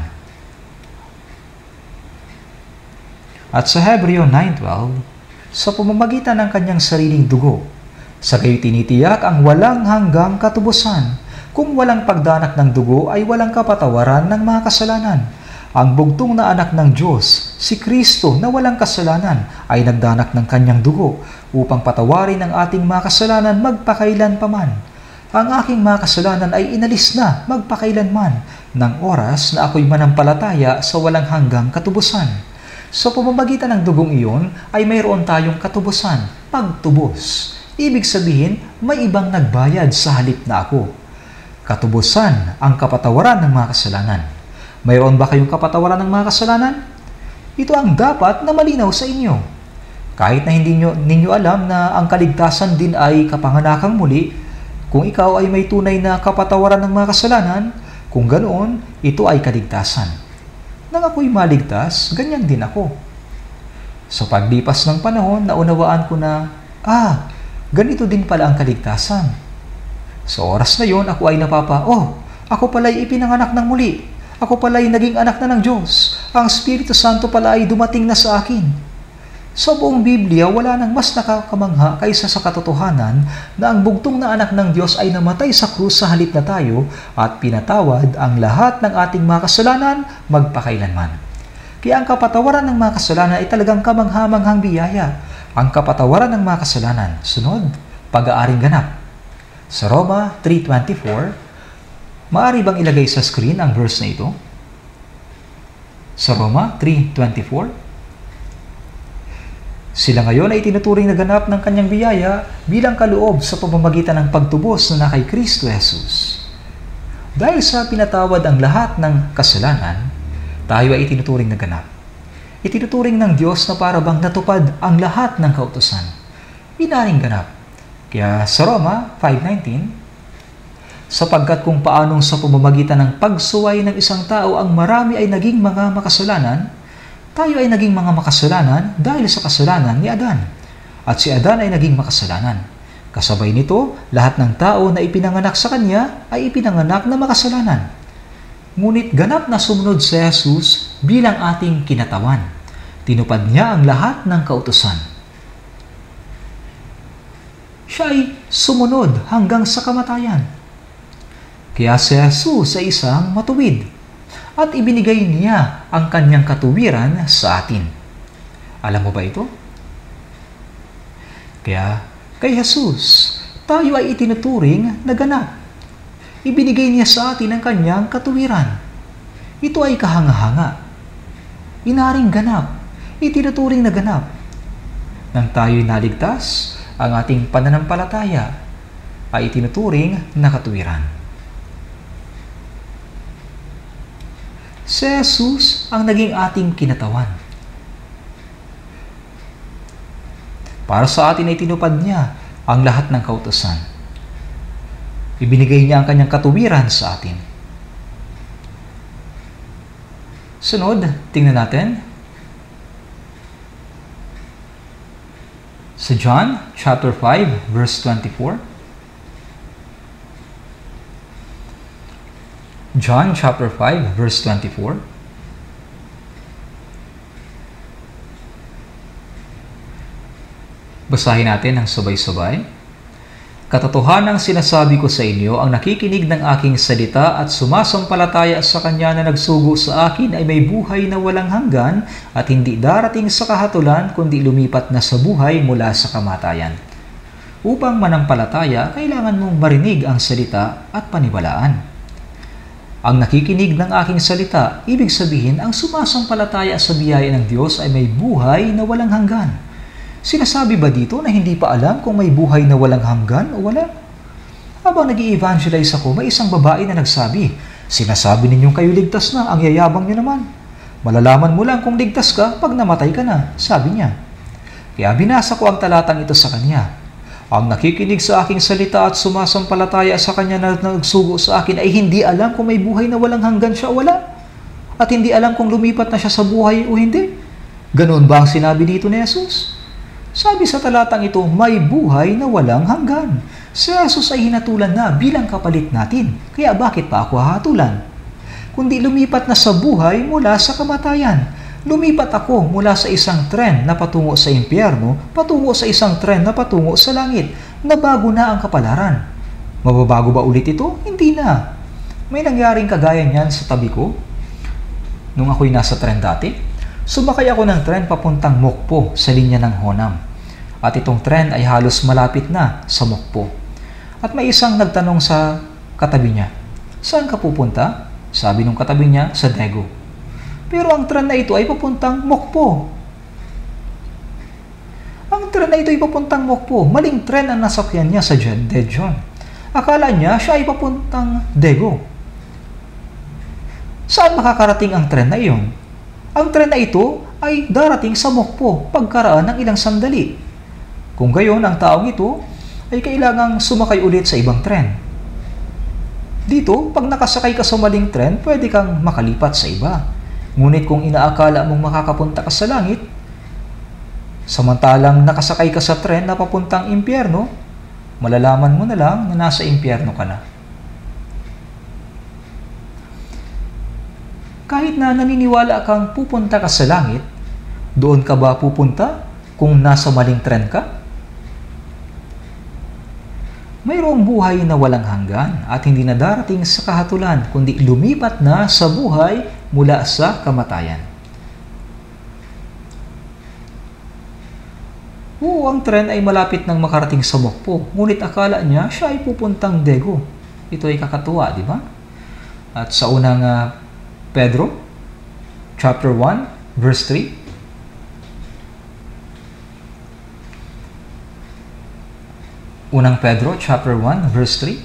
At sa Hebreo nine twelve, sa pamamagitan ng Kanyang sariling dugo, sa gayoy tinitiyak ang walang hanggang katubusan. Kung walang pagdanak ng dugo ay walang kapatawaran ng mga kasalanan. Ang bugtong na anak ng Diyos, si Kristo na walang kasalanan, ay nagdanak ng Kanyang dugo upang patawarin ang ating mga kasalanan magpakailanpaman. Ang aking mga kasalanan ay inalis na magpakailanman ng oras na ako'y manampalataya sa walang hanggang katubusan. Sa pamamagitan ng dugong iyon ay mayroon tayong katubusan, pagtubos. Ibig sabihin, may ibang nagbayad sa halip na ako. Katubusan ang kapatawaran ng mga kasalanan. Mayroon ba kayong kapatawaran ng mga kasalanan? Ito ang dapat na malinaw sa inyo. Kahit na hindi nyo, ninyo alam na ang kaligtasan din ay kapanganakang muli, kung ikaw ay may tunay na kapatawaran ng mga kasalanan, kung ganoon, ito ay kaligtasan. Nang ako'y maligtas, ganyan din ako. Sa paglipas ng panahon, naunawaan ko na, ah, ganito din pala ang kaligtasan. Sa oras na yon, ako ay napapa, oh, ako pala'y ipinanganak ng muli. Ako pala'y naging anak na ng Diyos. Ang Espiritu Santo pala ay dumating na sa akin. Sa buong Biblia, wala nang mas nakakamangha kaysa sa katotohanan na ang bugtong na anak ng Diyos ay namatay sa krus sa halip na tayo at pinatawad ang lahat ng ating mga kasalanan magpakailanman. Kaya ang kapatawaran ng mga kasalanan ay talagang kamangha-manghang biyaya. Ang kapatawaran ng mga kasalanan. Sunod, pag-aaring ganap. Sa Roma three twenty-four, maaari bang ilagay sa screen ang verse na ito? Sa Roma three twenty-four, sila ngayon ay tinuturing na ganap ng Kanyang biyaya bilang kaloob sa pamamagitan ng pagtubos na kay Kristo Jesus. Dahil sa pinatawad ang lahat ng kasalanan, tayo ay tinuturing na ganap. Itinuturing ng Diyos na para bang natupad ang lahat ng kautusan. Inaring ganap. Kaya sa Roma five nineteen, sapagkat kung paanong sa pamamagitan ng pagsuway ng isang tao ang marami ay naging mga makasalanan, tayo ay naging mga makasalanan dahil sa kasalanan ni Adan. At si Adan ay naging makasalanan. Kasabay nito, lahat ng tao na ipinanganak sa kanya ay ipinanganak na makasalanan. Ngunit ganap na sumunod si Jesus bilang ating kinatawan. Tinupad niya ang lahat ng kautusan. Siya ay sumunod hanggang sa kamatayan. Kaya si Jesus ay isang matuwid at ibinigay niya ang Kanyang katuwiran sa atin. Alam mo ba ito? Kaya kay Jesus, tayo ay itinuturing na ganap. Ibinigay niya sa atin ang Kanyang katuwiran. Ito ay kahanga-hanga. Inaring ganap. Itinuturing na ganap. Nang tayo'y naligtas, ang ating pananampalataya ay itinuturing na katuwiran. Si Jesus ang naging ating kinatawan. Para sa atin ay tinupad niya ang lahat ng kautusan. Ibinigay niya ang Kanyang katuwiran sa atin. Sunod, tingnan natin. Sa John chapter five verse twenty-four. John chapter five verse twenty-four. Basahin natin ng sabay-sabay. Katotohanang sinasabi ko sa inyo, ang nakikinig ng aking salita at sumasampalataya sa Kanya na nagsugo sa akin ay may buhay na walang hanggan at hindi darating sa kahatulan kundi lumipat na sa buhay mula sa kamatayan. Upang manampalataya, kailangan mong marinig ang salita at paniwalaan. Ang nakikinig ng aking salita, ibig sabihin ang sumasampalataya sa biyaya ng Diyos ay may buhay na walang hanggan. Sinasabi ba dito na hindi pa alam kung may buhay na walang hanggan o wala? Habang nag-i-evangelize ako, may isang babae na nagsabi, "Sinasabi ninyong kayo ligtas na, ang yayabang niyo naman. Malalaman mo lang kung ligtas ka pag namatay ka na," sabi niya. Kaya binasa ko ang talatang ito sa kanya. "Ang nakikinig sa aking salita at sumasampalataya sa kanya na nagsugo sa akin ay hindi alam kung may buhay na walang hanggan siya o wala. At hindi alam kung lumipat na siya sa buhay o hindi." Ganoon ba ang sinabi dito ni Jesus? Sabi sa talatang ito, may buhay na walang hanggan. Si Jesus ay hinatulan na bilang kapalit natin. Kaya bakit pa ako hahatulan? Kundi lumipat na sa buhay mula sa kamatayan. Lumipat ako mula sa isang tren na patungo sa impyerno, patungo sa isang tren na patungo sa langit. Nabago na ang kapalaran. Mababago ba ulit ito? Hindi na. May nangyaring kagaya niyan sa tabi ko. Nung ako'y nasa tren dati, sumakay ako ng tren papuntang Mokpo sa linya ng Honam. At itong tren ay halos malapit na sa Mokpo. At may isang nagtanong sa katabi niya, "Saan ka pupunta?" Sabi nung katabi niya, "Sa Daegu." Pero ang tren na ito ay papuntang Mokpo. Ang tren na ito ay papuntang Mokpo. Maling tren ang nasakyan niya sa Daejeon. Akala niya siya ay papuntang Daegu. Saan makakarating ang tren na iyon? Ang tren na ito ay darating sa Mokpo pagkaraan ng ilang sandali. Kung gayon, ang taong ito ay kailangang sumakay ulit sa ibang tren. Dito, pag nakasakay ka sa maling tren, pwede kang makalipat sa iba. Ngunit kung inaakala mong makakapunta ka sa langit, samantalang nakasakay ka sa tren na papuntang impyerno, malalaman mo na lang na nasa impyerno ka na. Kahit na naniniwala kang pupunta ka sa langit, doon ka ba pupunta kung nasa maling tren ka? Mayroong buhay na walang hanggan at hindi na darating sa kahatulan, kundi lumipat na sa buhay mula sa kamatayan. Oo, ang tren ay malapit nang makarating sa Mokpo, ngunit akala niya siya ay pupuntang Daegu. Ito ay kakatuwa, di ba? At sa unang uh, Pedro, chapter one, verse three, Unang Pedro, chapter one, verse three.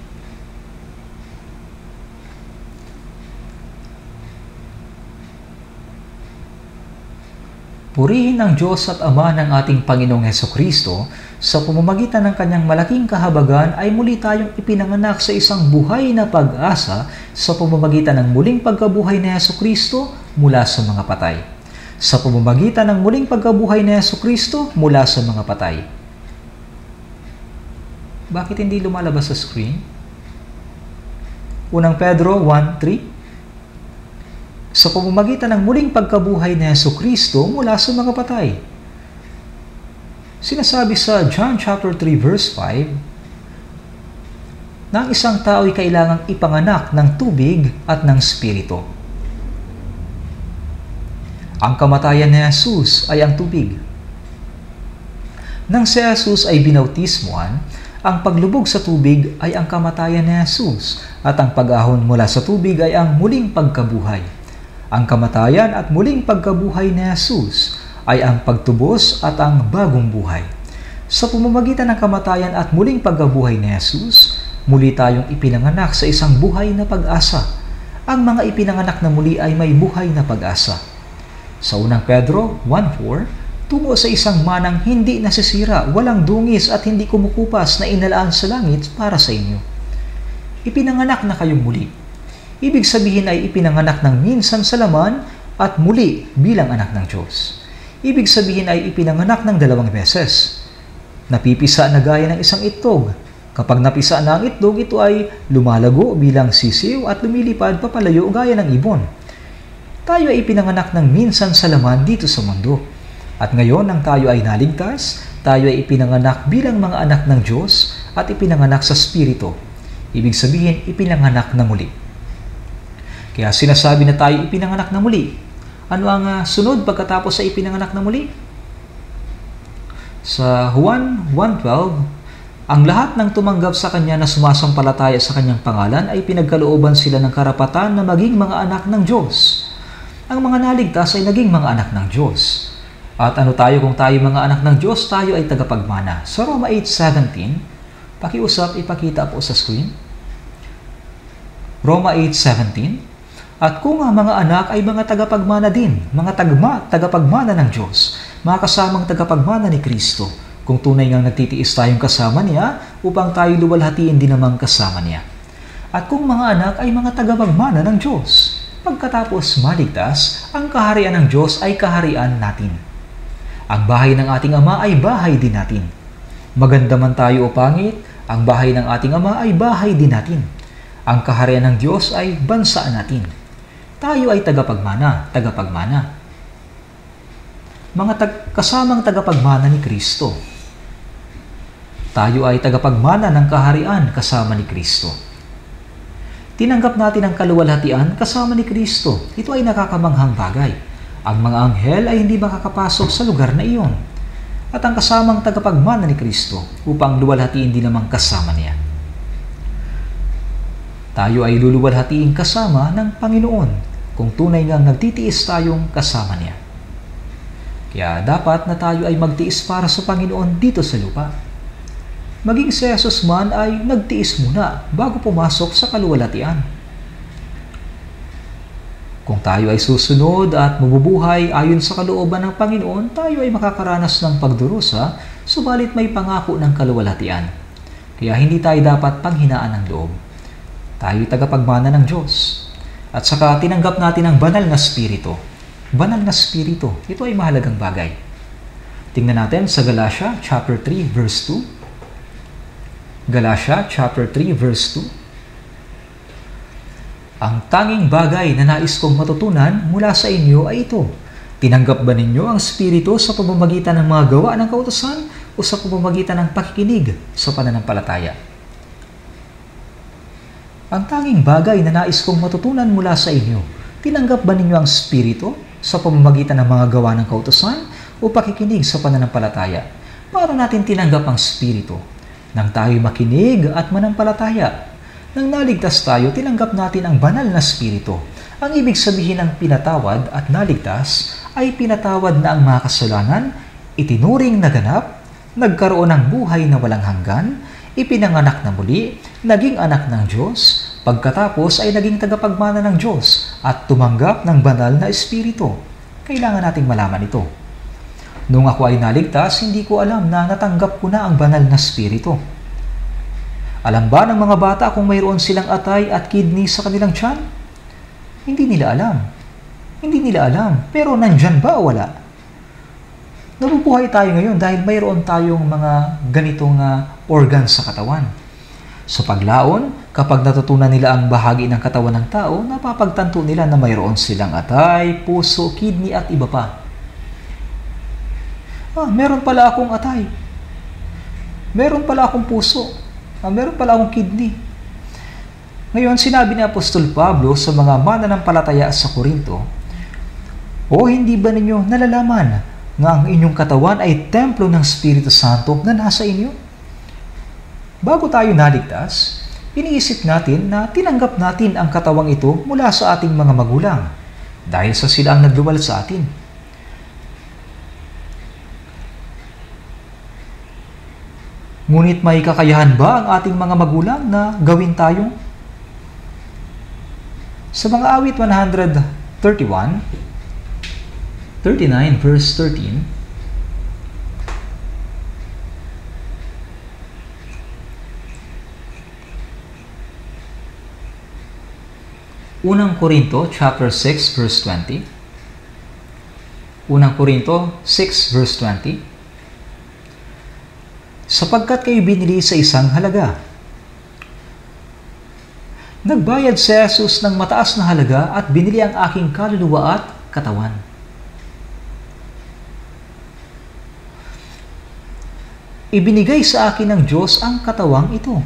Purihin ang Diyos at Ama ng ating Panginoong Hesukristo, sa pamamagitan ng kanyang malaking kahabagan ay muli tayong ipinanganak sa isang buhay na pag-asa sa pamamagitan ng muling pagkabuhay ni Hesukristo mula sa mga patay. Sa pamamagitan ng muling pagkabuhay ni Hesukristo mula sa mga patay. Bakit hindi lumalabas sa screen? Unang Pedro one three. Sa pamamagitan ng muling pagkabuhay ni Hesukristo mula sa mga patay. Sinasabi sa John chapter three verse five na ang isang tao ay kailangang ipanganak ng tubig at ng spirito. Ang kamatayan ni Jesus ay ang tubig. Nang si Jesus ay binautismuhan, ang paglubog sa tubig ay ang kamatayan ni Jesus at ang pag-ahon mula sa tubig ay ang muling pagkabuhay. Ang kamatayan at muling pagkabuhay ni Jesus ay ang pagtubos at ang bagong buhay. Sa pamamagitan ng kamatayan at muling pagkabuhay ni Jesus, muli tayong ipinanganak sa isang buhay na pag-asa. Ang mga ipinanganak na muli ay may buhay na pag-asa. Sa unang Pedro one four, tungo sa isang manang hindi nasisira, walang dungis at hindi kumukupas na inalaan sa langit para sa inyo. Ipinanganak na kayong muli. Ibig sabihin ay ipinanganak ng minsan sa laman at muli bilang anak ng Diyos. Ibig sabihin ay ipinanganak ng dalawang beses. Napipisa na gaya ng isang itlog. Kapag napisa na ang itlog, ito ay lumalago bilang sisiw at lumilipad papalayo gaya ng ibon. Tayo ay ipinanganak ng minsan sa laman dito sa mundo. At ngayon, nang tayo ay naligtas, tayo ay ipinanganak bilang mga anak ng Diyos at ipinanganak sa Espiritu. Ibig sabihin, ipinanganak na muli. Kaya sinasabi na tayo ipinanganak na muli. Ano ang uh, sunod pagkatapos sa ipinanganak na muli? Sa Juan one twelve, ang lahat ng tumanggap sa Kanya na sumasampalataya sa Kanyang pangalan ay pinagkalooban sila ng karapatan na maging mga anak ng Diyos. Ang mga naligtas ay naging mga anak ng Diyos. At ano tayo kung tayo mga anak ng Diyos? Tayo ay tagapagmana. Sa Roma eight seventeen, Pakiusap, ipakita po sa screen. Roma eight seventeen. At kung ang mga anak ay mga tagapagmana din, mga tagma, tagapagmana ng Diyos, mga kasamang tagapagmana ni Kristo, kung tunay ngang nagtitiis tayong kasama niya, upang tayo luwalhatiin din namang kasama niya. At kung mga anak ay mga tagapagmana ng Diyos, pagkatapos maligtas, ang kaharian ng Diyos ay kaharian natin. Ang bahay ng ating Ama ay bahay din natin. Maganda man tayo o pangit, ang bahay ng ating Ama ay bahay din natin. Ang kaharian ng Diyos ay bansa natin. Tayo ay tagapagmana, tagapagmana. Mga tag kasamang tagapagmana ni Kristo. Tayo ay tagapagmana ng kaharian kasama ni Kristo. Tinanggap natin ang kaluwalhatian kasama ni Kristo. Ito ay nakakamanghang bagay. Ang mga anghel ay hindi makakapasok sa lugar na iyon. At ang kasamang tagapagmana ni Kristo upang luwalhatiin din namang kasama niya. Tayo ay luluwalhatiin kasama ng Panginoon kung tunay ngang nagtitiis tayong kasama niya. Kaya dapat na tayo ay magtiis para sa Panginoon dito sa lupa. Maging si Jesus man ay nagtiis muna bago pumasok sa kaluwalhatian. Kung tayo ay susunod at mabubuhay ayon sa kalooban ng Panginoon, tayo ay makakaranas ng pagdurusa, subalit may pangako ng kaluwalhatian. Kaya hindi tayo dapat panghinaan ng loob. Tayo'y tagapagmana ng Diyos. At saka tinanggap natin ang banal na spirito. Banal na spirito. Ito ay mahalagang bagay. Tingnan natin sa Galatia chapter three verse two. Galatia chapter three verse two. Ang tanging bagay na nais kong matutunan mula sa inyo ay ito. Tinanggap ba ninyo ang spirito sa pamamagitan ng mga gawa ng kautusan o sa pamamagitan ng pakikinig sa pananampalataya? Ang tanging bagay na nais kong matutunan mula sa inyo, tinanggap ba ninyo ang spirito sa pamamagitan ng mga gawa ng kautusan o pakikinig sa pananampalataya? Para natin tinanggap ang spirito. Nang tayo makinig at manampalataya. Nang naligtas tayo, tinanggap natin ang banal na spirito. Ang ibig sabihin ng pinatawad at naligtas ay pinatawad na ang mga kasalanan, itinuring na ganap, nagkaroon ng buhay na walang hanggan, ipinanganak na muli, naging anak ng Diyos, pagkatapos ay naging tagapagmana ng Diyos at tumanggap ng banal na espiritu. Kailangan nating malaman ito. Nung ako ay naligtas, hindi ko alam na natanggap ko na ang banal na espiritu. Alam ba ng mga bata kung mayroon silang atay at kidney sa kanilang tiyan? Hindi nila alam. Hindi nila alam. Pero nandyan ba o wala? Nabubuhay tayo ngayon dahil mayroon tayong mga ganitong uh, organ sa katawan. Sa paglaon, kapag natutunan nila ang bahagi ng katawan ng tao, napapagtanto nila na mayroon silang atay, puso, kidney at iba pa. Ah, meron pala akong atay. Meron pala akong puso. Ah, meron pala akong kidney. Ngayon, sinabi ni Apostol Pablo sa mga mananampalataya sa Korinto, o hindi ba ninyo nalalaman nga ang inyong katawan ay templo ng Espiritu Santo na nasa inyo? Bago tayo naligtas, iniisip natin na tinanggap natin ang katawang ito mula sa ating mga magulang dahil sa sila ang nagluwal sa atin. Ngunit may kakayahan ba ang ating mga magulang na gawin tayong? Sa mga awit one thirty-one, thirty-nine verse thirteen, Unang Korinto chapter six verse twenty, Unang Korinto six verse twenty, sapagkat kayo binili sa isang halaga. Nagbayad si Jesus ng mataas na halaga at binili ang aking kaluluwa at katawan. Ibinigay sa akin ng Diyos ang katawang ito.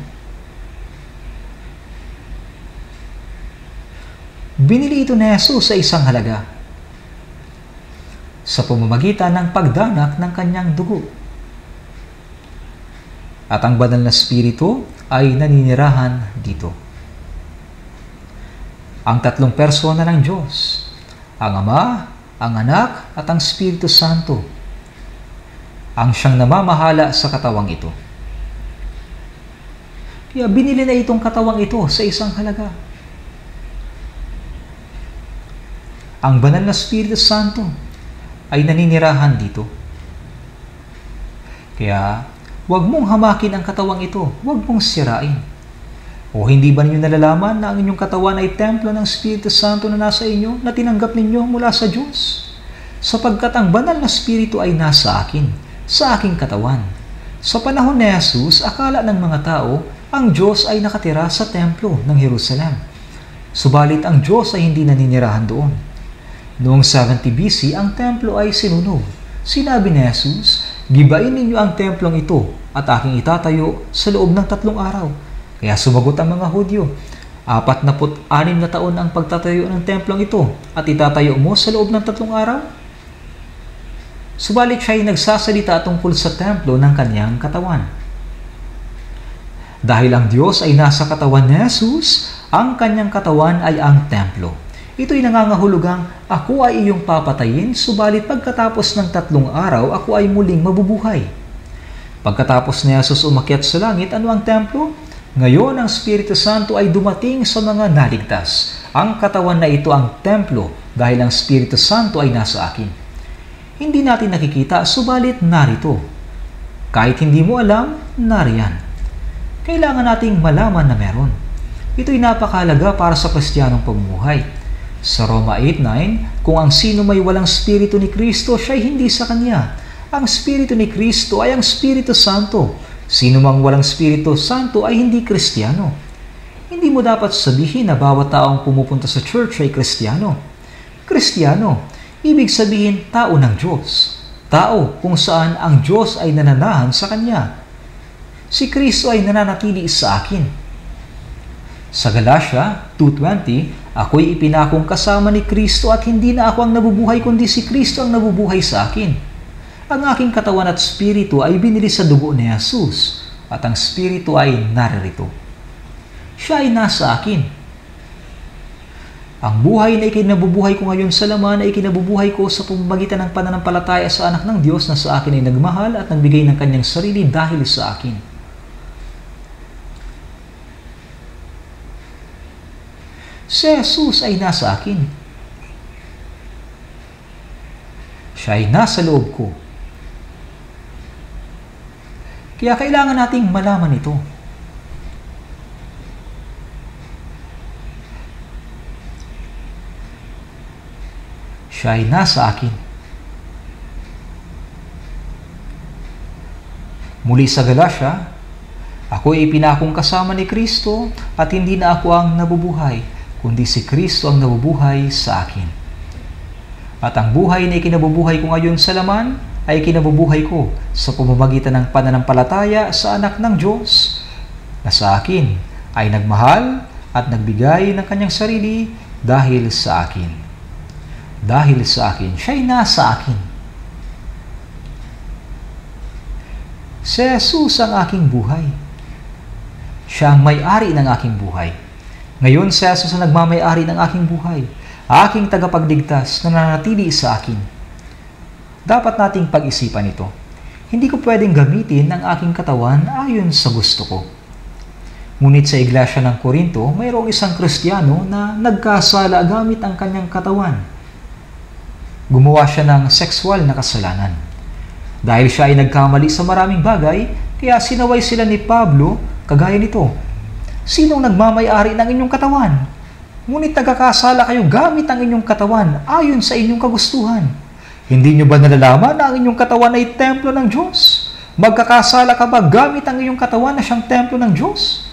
Binili ito ni Jesus sa isang halaga sa pamamagitan ng pagdanak ng kanyang dugo. At ang banal na spirito ay naninirahan dito. Ang tatlong persona ng Diyos, ang Ama, ang Anak, at ang Espiritu Santo, ang siyang namamahala sa katawang ito. Kaya binili na itong katawang ito sa isang halaga. Ang banal na Espiritu Santo ay naninirahan dito. Kaya, huwag mong hamakin ang katawang ito, huwag mong sirain. O hindi ba ninyo nalalaman na ang inyong katawan ay templo ng Espiritu Santo na nasa inyo, na tinanggap ninyo mula sa Diyos? Sapagkat ang banal na Espiritu ay nasa akin, sa aking katawan. Sa panahon ni Jesus, akala ng mga tao, ang Diyos ay nakatira sa templo ng Jerusalem. Subalit ang Diyos ay hindi naninirahan doon. Noong seventy B C, ang templo ay sinunog. Sinabi ni Jesus, "Gibain ninyo ang templong ito at aking itatayo sa loob ng tatlong araw." Kaya sumagot ang mga Hudyo, apat na put anim na taon ang pagtatayo ng templong ito at itatayo mo sa loob ng tatlong araw? Subalit siya ay nagsasalita tungkol sa templo ng kanyang katawan. Dahil ang Diyos ay nasa katawan ni Jesus, ang kanyang katawan ay ang templo. Ito'y nangangahulugang, ako ay iyong papatayin, subalit pagkatapos ng tatlong araw, ako ay muling mabubuhay. Pagkatapos ni Jesus umakyat sa langit, ano ang templo? Ngayon, ang Espiritu Santo ay dumating sa mga naligtas. Ang katawan na ito ang templo dahil ang Espiritu Santo ay nasa akin. Hindi natin nakikita, subalit narito. Kahit hindi mo alam, nariyan. Kailangan nating malaman na meron. Ito'y napakahalaga para sa Kristiyanong pamumuhay. Sa Roma eight nine, kung ang sino may walang Espiritu ni Kristo, siya'y hindi sa Kanya. Ang Espiritu ni Kristo ay ang Espiritu Santo. Sino mang walang Espiritu Santo ay hindi Kristiyano. Hindi mo dapat sabihin na bawat taong pumupunta sa church ay Kristiyano. Kristiyano, ibig sabihin tao ng Diyos. Tao kung saan ang Diyos ay nananahan sa Kanya. Si Kristo ay nananatili sa akin. Sa Galatia two twenty, ako'y ipinakong kasama ni Kristo at hindi na ako ang nabubuhay kundi si Kristo ang nabubuhay sa akin. Ang aking katawan at spirito ay binili sa dugo ni Jesus at ang spirito ay naririto. Siya ay nasa akin. Ang buhay na ikinabubuhay ko ngayon sa laman ay ikinabubuhay ko sa pamamagitan ng pananampalataya sa anak ng Diyos na sa akin ay nagmahal at nagbigay ng kanyang sarili dahil sa akin. Si Jesus ay nasa akin. Siya ay nasa loob ko. Kaya kailangan nating malaman ito. Siya ay nasa akin. Muli sa Galatia, ako ay ipinakong kasama ni Kristo at hindi na ako ang nabubuhay, kundi si Kristo ang nabubuhay sa akin. At ang buhay na ikinabubuhay ko ngayon sa laman ay kinabubuhay ko sa pamamagitan ng pananampalataya sa anak ng Diyos na sa akin ay nagmahal at nagbigay ng kanyang sarili dahil sa akin. Dahil sa akin, siya'y nasa akin. Si Jesus ang aking buhay. Siya ang may-ari ng aking buhay. Ngayon si Jesus ang nagmamay-ari ng aking buhay. Aking tagapagligtas na nananatili sa akin. Dapat nating pag-isipan ito. Hindi ko pwedeng gamitin ang aking katawan ayon sa gusto ko. Ngunit sa iglesia ng Korinto, mayroong isang Kristiyano na nagkasala gamit ang kanyang katawan. Gumawa siya ng sexual na kasalanan. Dahil siya ay nagkamali sa maraming bagay, kaya sinaway sila ni Pablo kagaya nito. Sinong nagmamay-ari ng inyong katawan? Ngunit nagkakasala kayo gamit ang inyong katawan ayon sa inyong kagustuhan. Hindi nyo ba nalalaman na ang inyong katawan ay templo ng Diyos? Magkakasala ka ba gamit ang iyong katawan na siyang templo ng Diyos?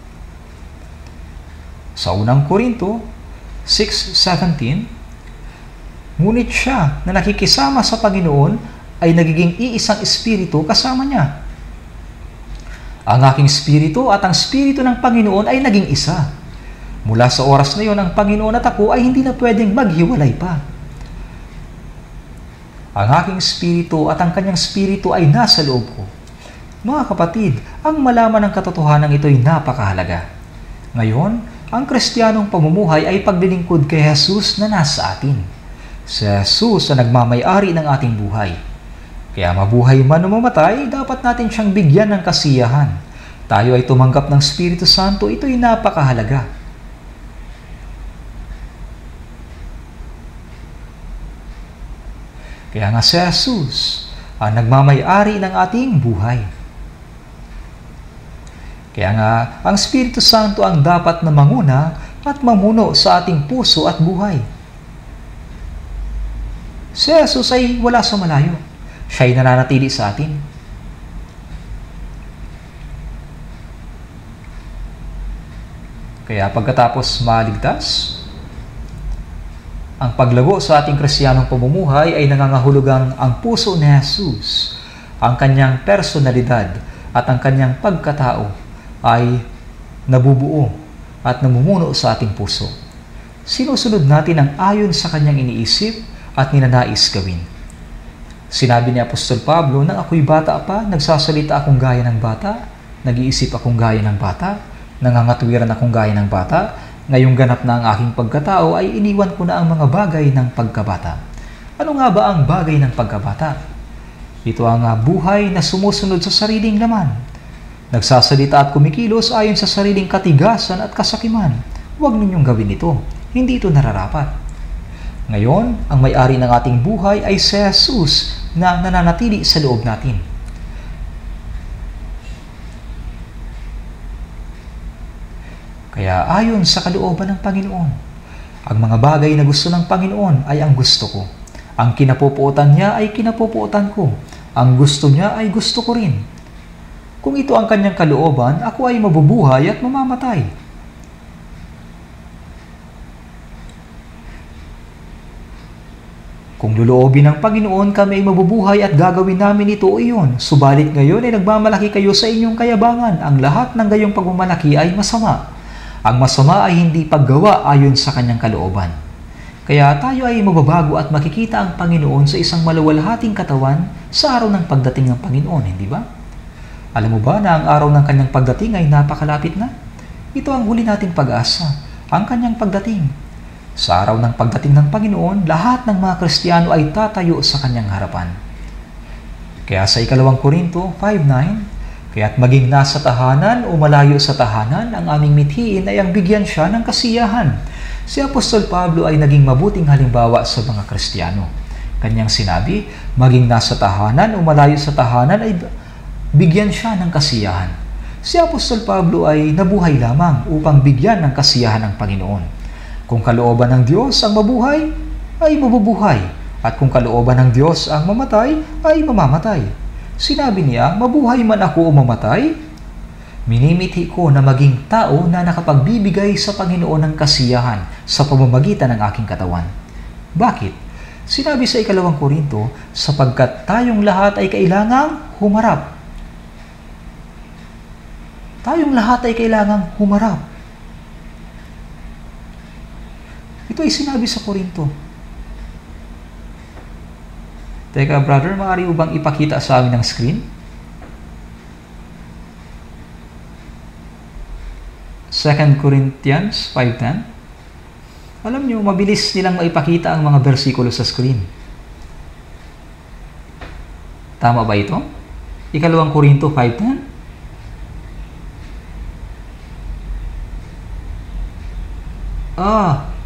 Sa unang Korinto six seventeen, ngunit siya na nakikisama sa Panginoon ay nagiging iisang espiritu kasama niya. Ang aking espiritu at ang espiritu ng Panginoon ay naging isa. Mula sa oras na yon, ang Panginoon at ako ay hindi na pwedeng maghiwalay pa. Ang aking espiritu at ang kanyang espiritu ay nasa loob ko. Mga kapatid, ang malaman ng katotohanan ito ay napakahalaga. Ngayon, ang Kristiyanong pamumuhay ay paglilingkod kay Jesus na nasa atin. Si Jesus ang nagmamay-ari ng ating buhay. Kaya mabuhay man o mamatay, dapat natin siyang bigyan ng kasiyahan. tayo ay tumanggap ng Espiritu Santo, ito'y napakahalaga. Kaya nga si Jesus ang nagmamay-ari ng ating buhay. Kaya nga, ang Espiritu Santo ang dapat na manguna at mamuno sa ating puso at buhay. Si Jesus ay wala sa malayo. Siya ay nananatili sa atin. Kaya pagkatapos maligtas, ang paglago sa ating Kristiyanong pamumuhay ay nangangahulugang ang puso ni Jesus, ang kanyang personalidad at ang kanyang pagkatao ay nabubuo at namumuno sa ating puso. Sinusunod natin ang ayon sa kanyang iniisip at ninanais gawin. Sinabi ni Apostol Pablo, nang ako'y bata pa, nagsasalita akong gaya ng bata, nag-iisip akong gaya ng bata, nangangatwiran akong gaya ng bata, ngayong ganap na ang aking pagkatao ay iniwan ko na ang mga bagay ng pagkabata. Ano nga ba ang bagay ng pagkabata? Ito ang buhay na sumusunod sa sariling laman. Nagsasalita at kumikilos ayon sa sariling katigasan at kasakiman. Huwag ninyong gawin ito. Hindi ito nararapat. Ngayon, ang may-ari ng ating buhay ay si Jesus na nananatili sa loob natin. Kaya ayon sa kalooban ng Panginoon, ang mga bagay na gusto ng Panginoon ay ang gusto ko. Ang kinapupuotan niya ay kinapupuotan ko. Ang gusto niya ay gusto ko rin. Kung ito ang kanyang kalooban, ako ay mabubuhay at mamamatay. Kung luloobin ng Panginoon, kami ay mabubuhay at gagawin namin ito o iyon. Subalit ngayon ay nagmamalaki kayo sa inyong kayabangan. Ang lahat ng gayong pagmamalaki ay masama. Ang masama ay hindi paggawa ayon sa kanyang kalooban. Kaya tayo ay mababago at makikita ang Panginoon sa isang maluwalhating katawan sa araw ng pagdating ng Panginoon, hindi ba? Alam mo ba na ang araw ng kanyang pagdating ay napakalapit na? Ito ang huli nating pag-asa, ang kanyang pagdating. Sa araw ng pagdating ng Panginoon, lahat ng mga Kristiyano ay tatayo sa kanyang harapan. Kaya sa ikalawang Korinto five nine, kaya't maging nasa tahanan o malayo sa tahanan, ang aming mithiin ay ang bigyan siya ng kasiyahan. Si Apostol Pablo ay naging mabuting halimbawa sa mga Kristiyano. Kanyang sinabi, maging nasa tahanan o malayo sa tahanan ay bigyan siya ng kasiyahan. Si Apostol Pablo ay nabuhay lamang upang bigyan ng kasiyahan ng Panginoon. Kung kalooban ng Diyos ang mabuhay, ay mabubuhay. At kung kalooban ng Diyos ang mamatay, ay mamamatay. Sinabi niya, mabuhay man ako o mamatay, minimithi ko na maging tao na nakapagbibigay sa Panginoon ng kasiyahan sa pamamagitan ng aking katawan. Bakit? Sinabi sa ikalawang Korinto, sapagkat tayong lahat ay kailangang humarap. Tayong lahat ay kailangang humarap. Ito ay sinabi sa Korinto. Teka, brother, maaari mo bang ipakita sa amin ng screen? Second Corinthians five ten. Alam nyo, mabilis nilang maipakita ang mga bersikulo sa screen. Tama ba ito? Ikalawang Korinto five ten? Ah,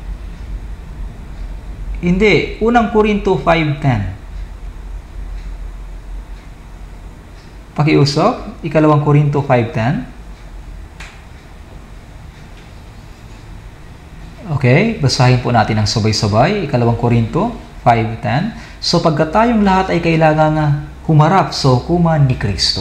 hindi. Unang Korinto five ten. Pakiusap, ikalawang Korinto five ten. Okay, basahin po natin ang sabay-sabay. Ikalawang Korinto five ten. So pagkat tayong lahat ay kailangan humarap sa hukuman ni Kristo.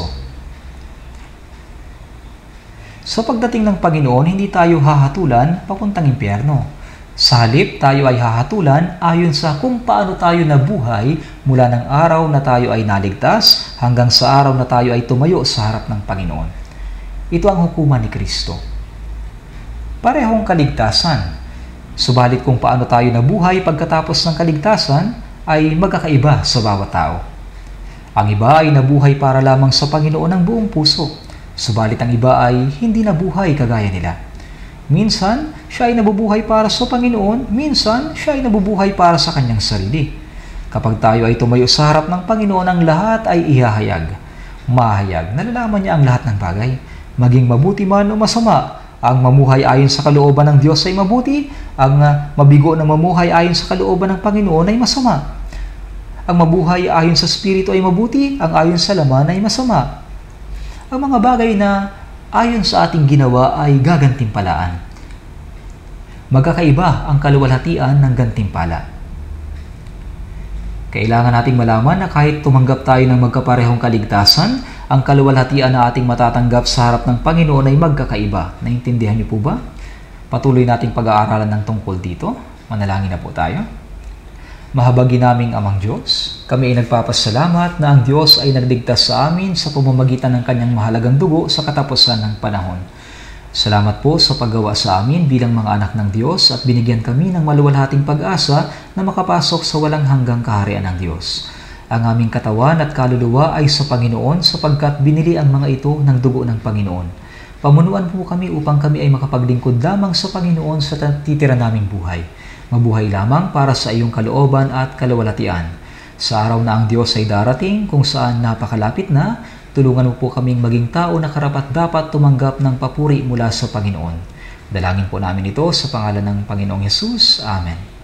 Sa pagdating ng Panginoon, hindi tayo hahatulan papuntang impyerno. Sa halip, tayo ay hahatulan ayon sa kung paano tayo nabuhay mula ng araw na tayo ay naligtas hanggang sa araw na tayo ay tumayo sa harap ng Panginoon. Ito ang hukuman ni Kristo. Parehong kaligtasan. Subalit kung paano tayo nabuhay pagkatapos ng kaligtasan ay magkakaiba sa bawat tao. Ang iba ay nabuhay para lamang sa Panginoon ng buong puso. Subalit ang iba ay hindi nabuhay kagaya nila. Minsan, siya ay nabubuhay para sa Panginoon, minsan, siya ay nabubuhay para sa kanyang sarili. Kapag tayo ay tumayo sa harap ng Panginoon, ang lahat ay ihahayag. Mahayag, nalalaman niya ang lahat ng bagay. Maging mabuti man o masama, ang mamuhay ayon sa kalooban ng Diyos ay mabuti, ang uh, mabigo na mamuhay ayon sa kalooban ng Panginoon ay masama. Ang mabuhay ayon sa Espiritu ay mabuti, ang ayon sa laman ay masama. Ang mga bagay na ayon sa ating ginawa ay gagantimpalaan. Magkakaiba ang kaluwalhatian ng gantimpala. Kailangan nating malaman na kahit tumanggap tayo ng magkaparehong kaligtasan, ang kaluwalhatian na ating matatanggap sa harap ng Panginoon ay magkakaiba. Naintindihan niyo po ba? Patuloy nating pag-aaralan ng tungkol dito. Manalangin na po tayo. Mahabagin naming Amang Diyos, kami ay nagpapasalamat na ang Diyos ay nagligtas sa amin sa pamamagitan ng kanyang mahalagang dugo sa katapusan ng panahon. Salamat po sa paggawa sa amin bilang mga anak ng Diyos at binigyan kami ng maluwalhating pag-asa na makapasok sa walang hanggang kaharian ng Diyos. Ang aming katawan at kaluluwa ay sa Panginoon sapagkat binili ang mga ito ng dugo ng Panginoon. Pamunuan po kami upang kami ay makapaglingkod lamang sa Panginoon sa titira naming buhay. Mabuhay lamang para sa iyong kalooban at kaluwalhatian. Sa araw na ang Diyos ay darating kung saan napakalapit na, tulungan mo po kaming maging tao na karapat-dapat tumanggap ng papuri mula sa Panginoon. Dalangin po namin ito sa pangalan ng Panginoong Hesus. Amen.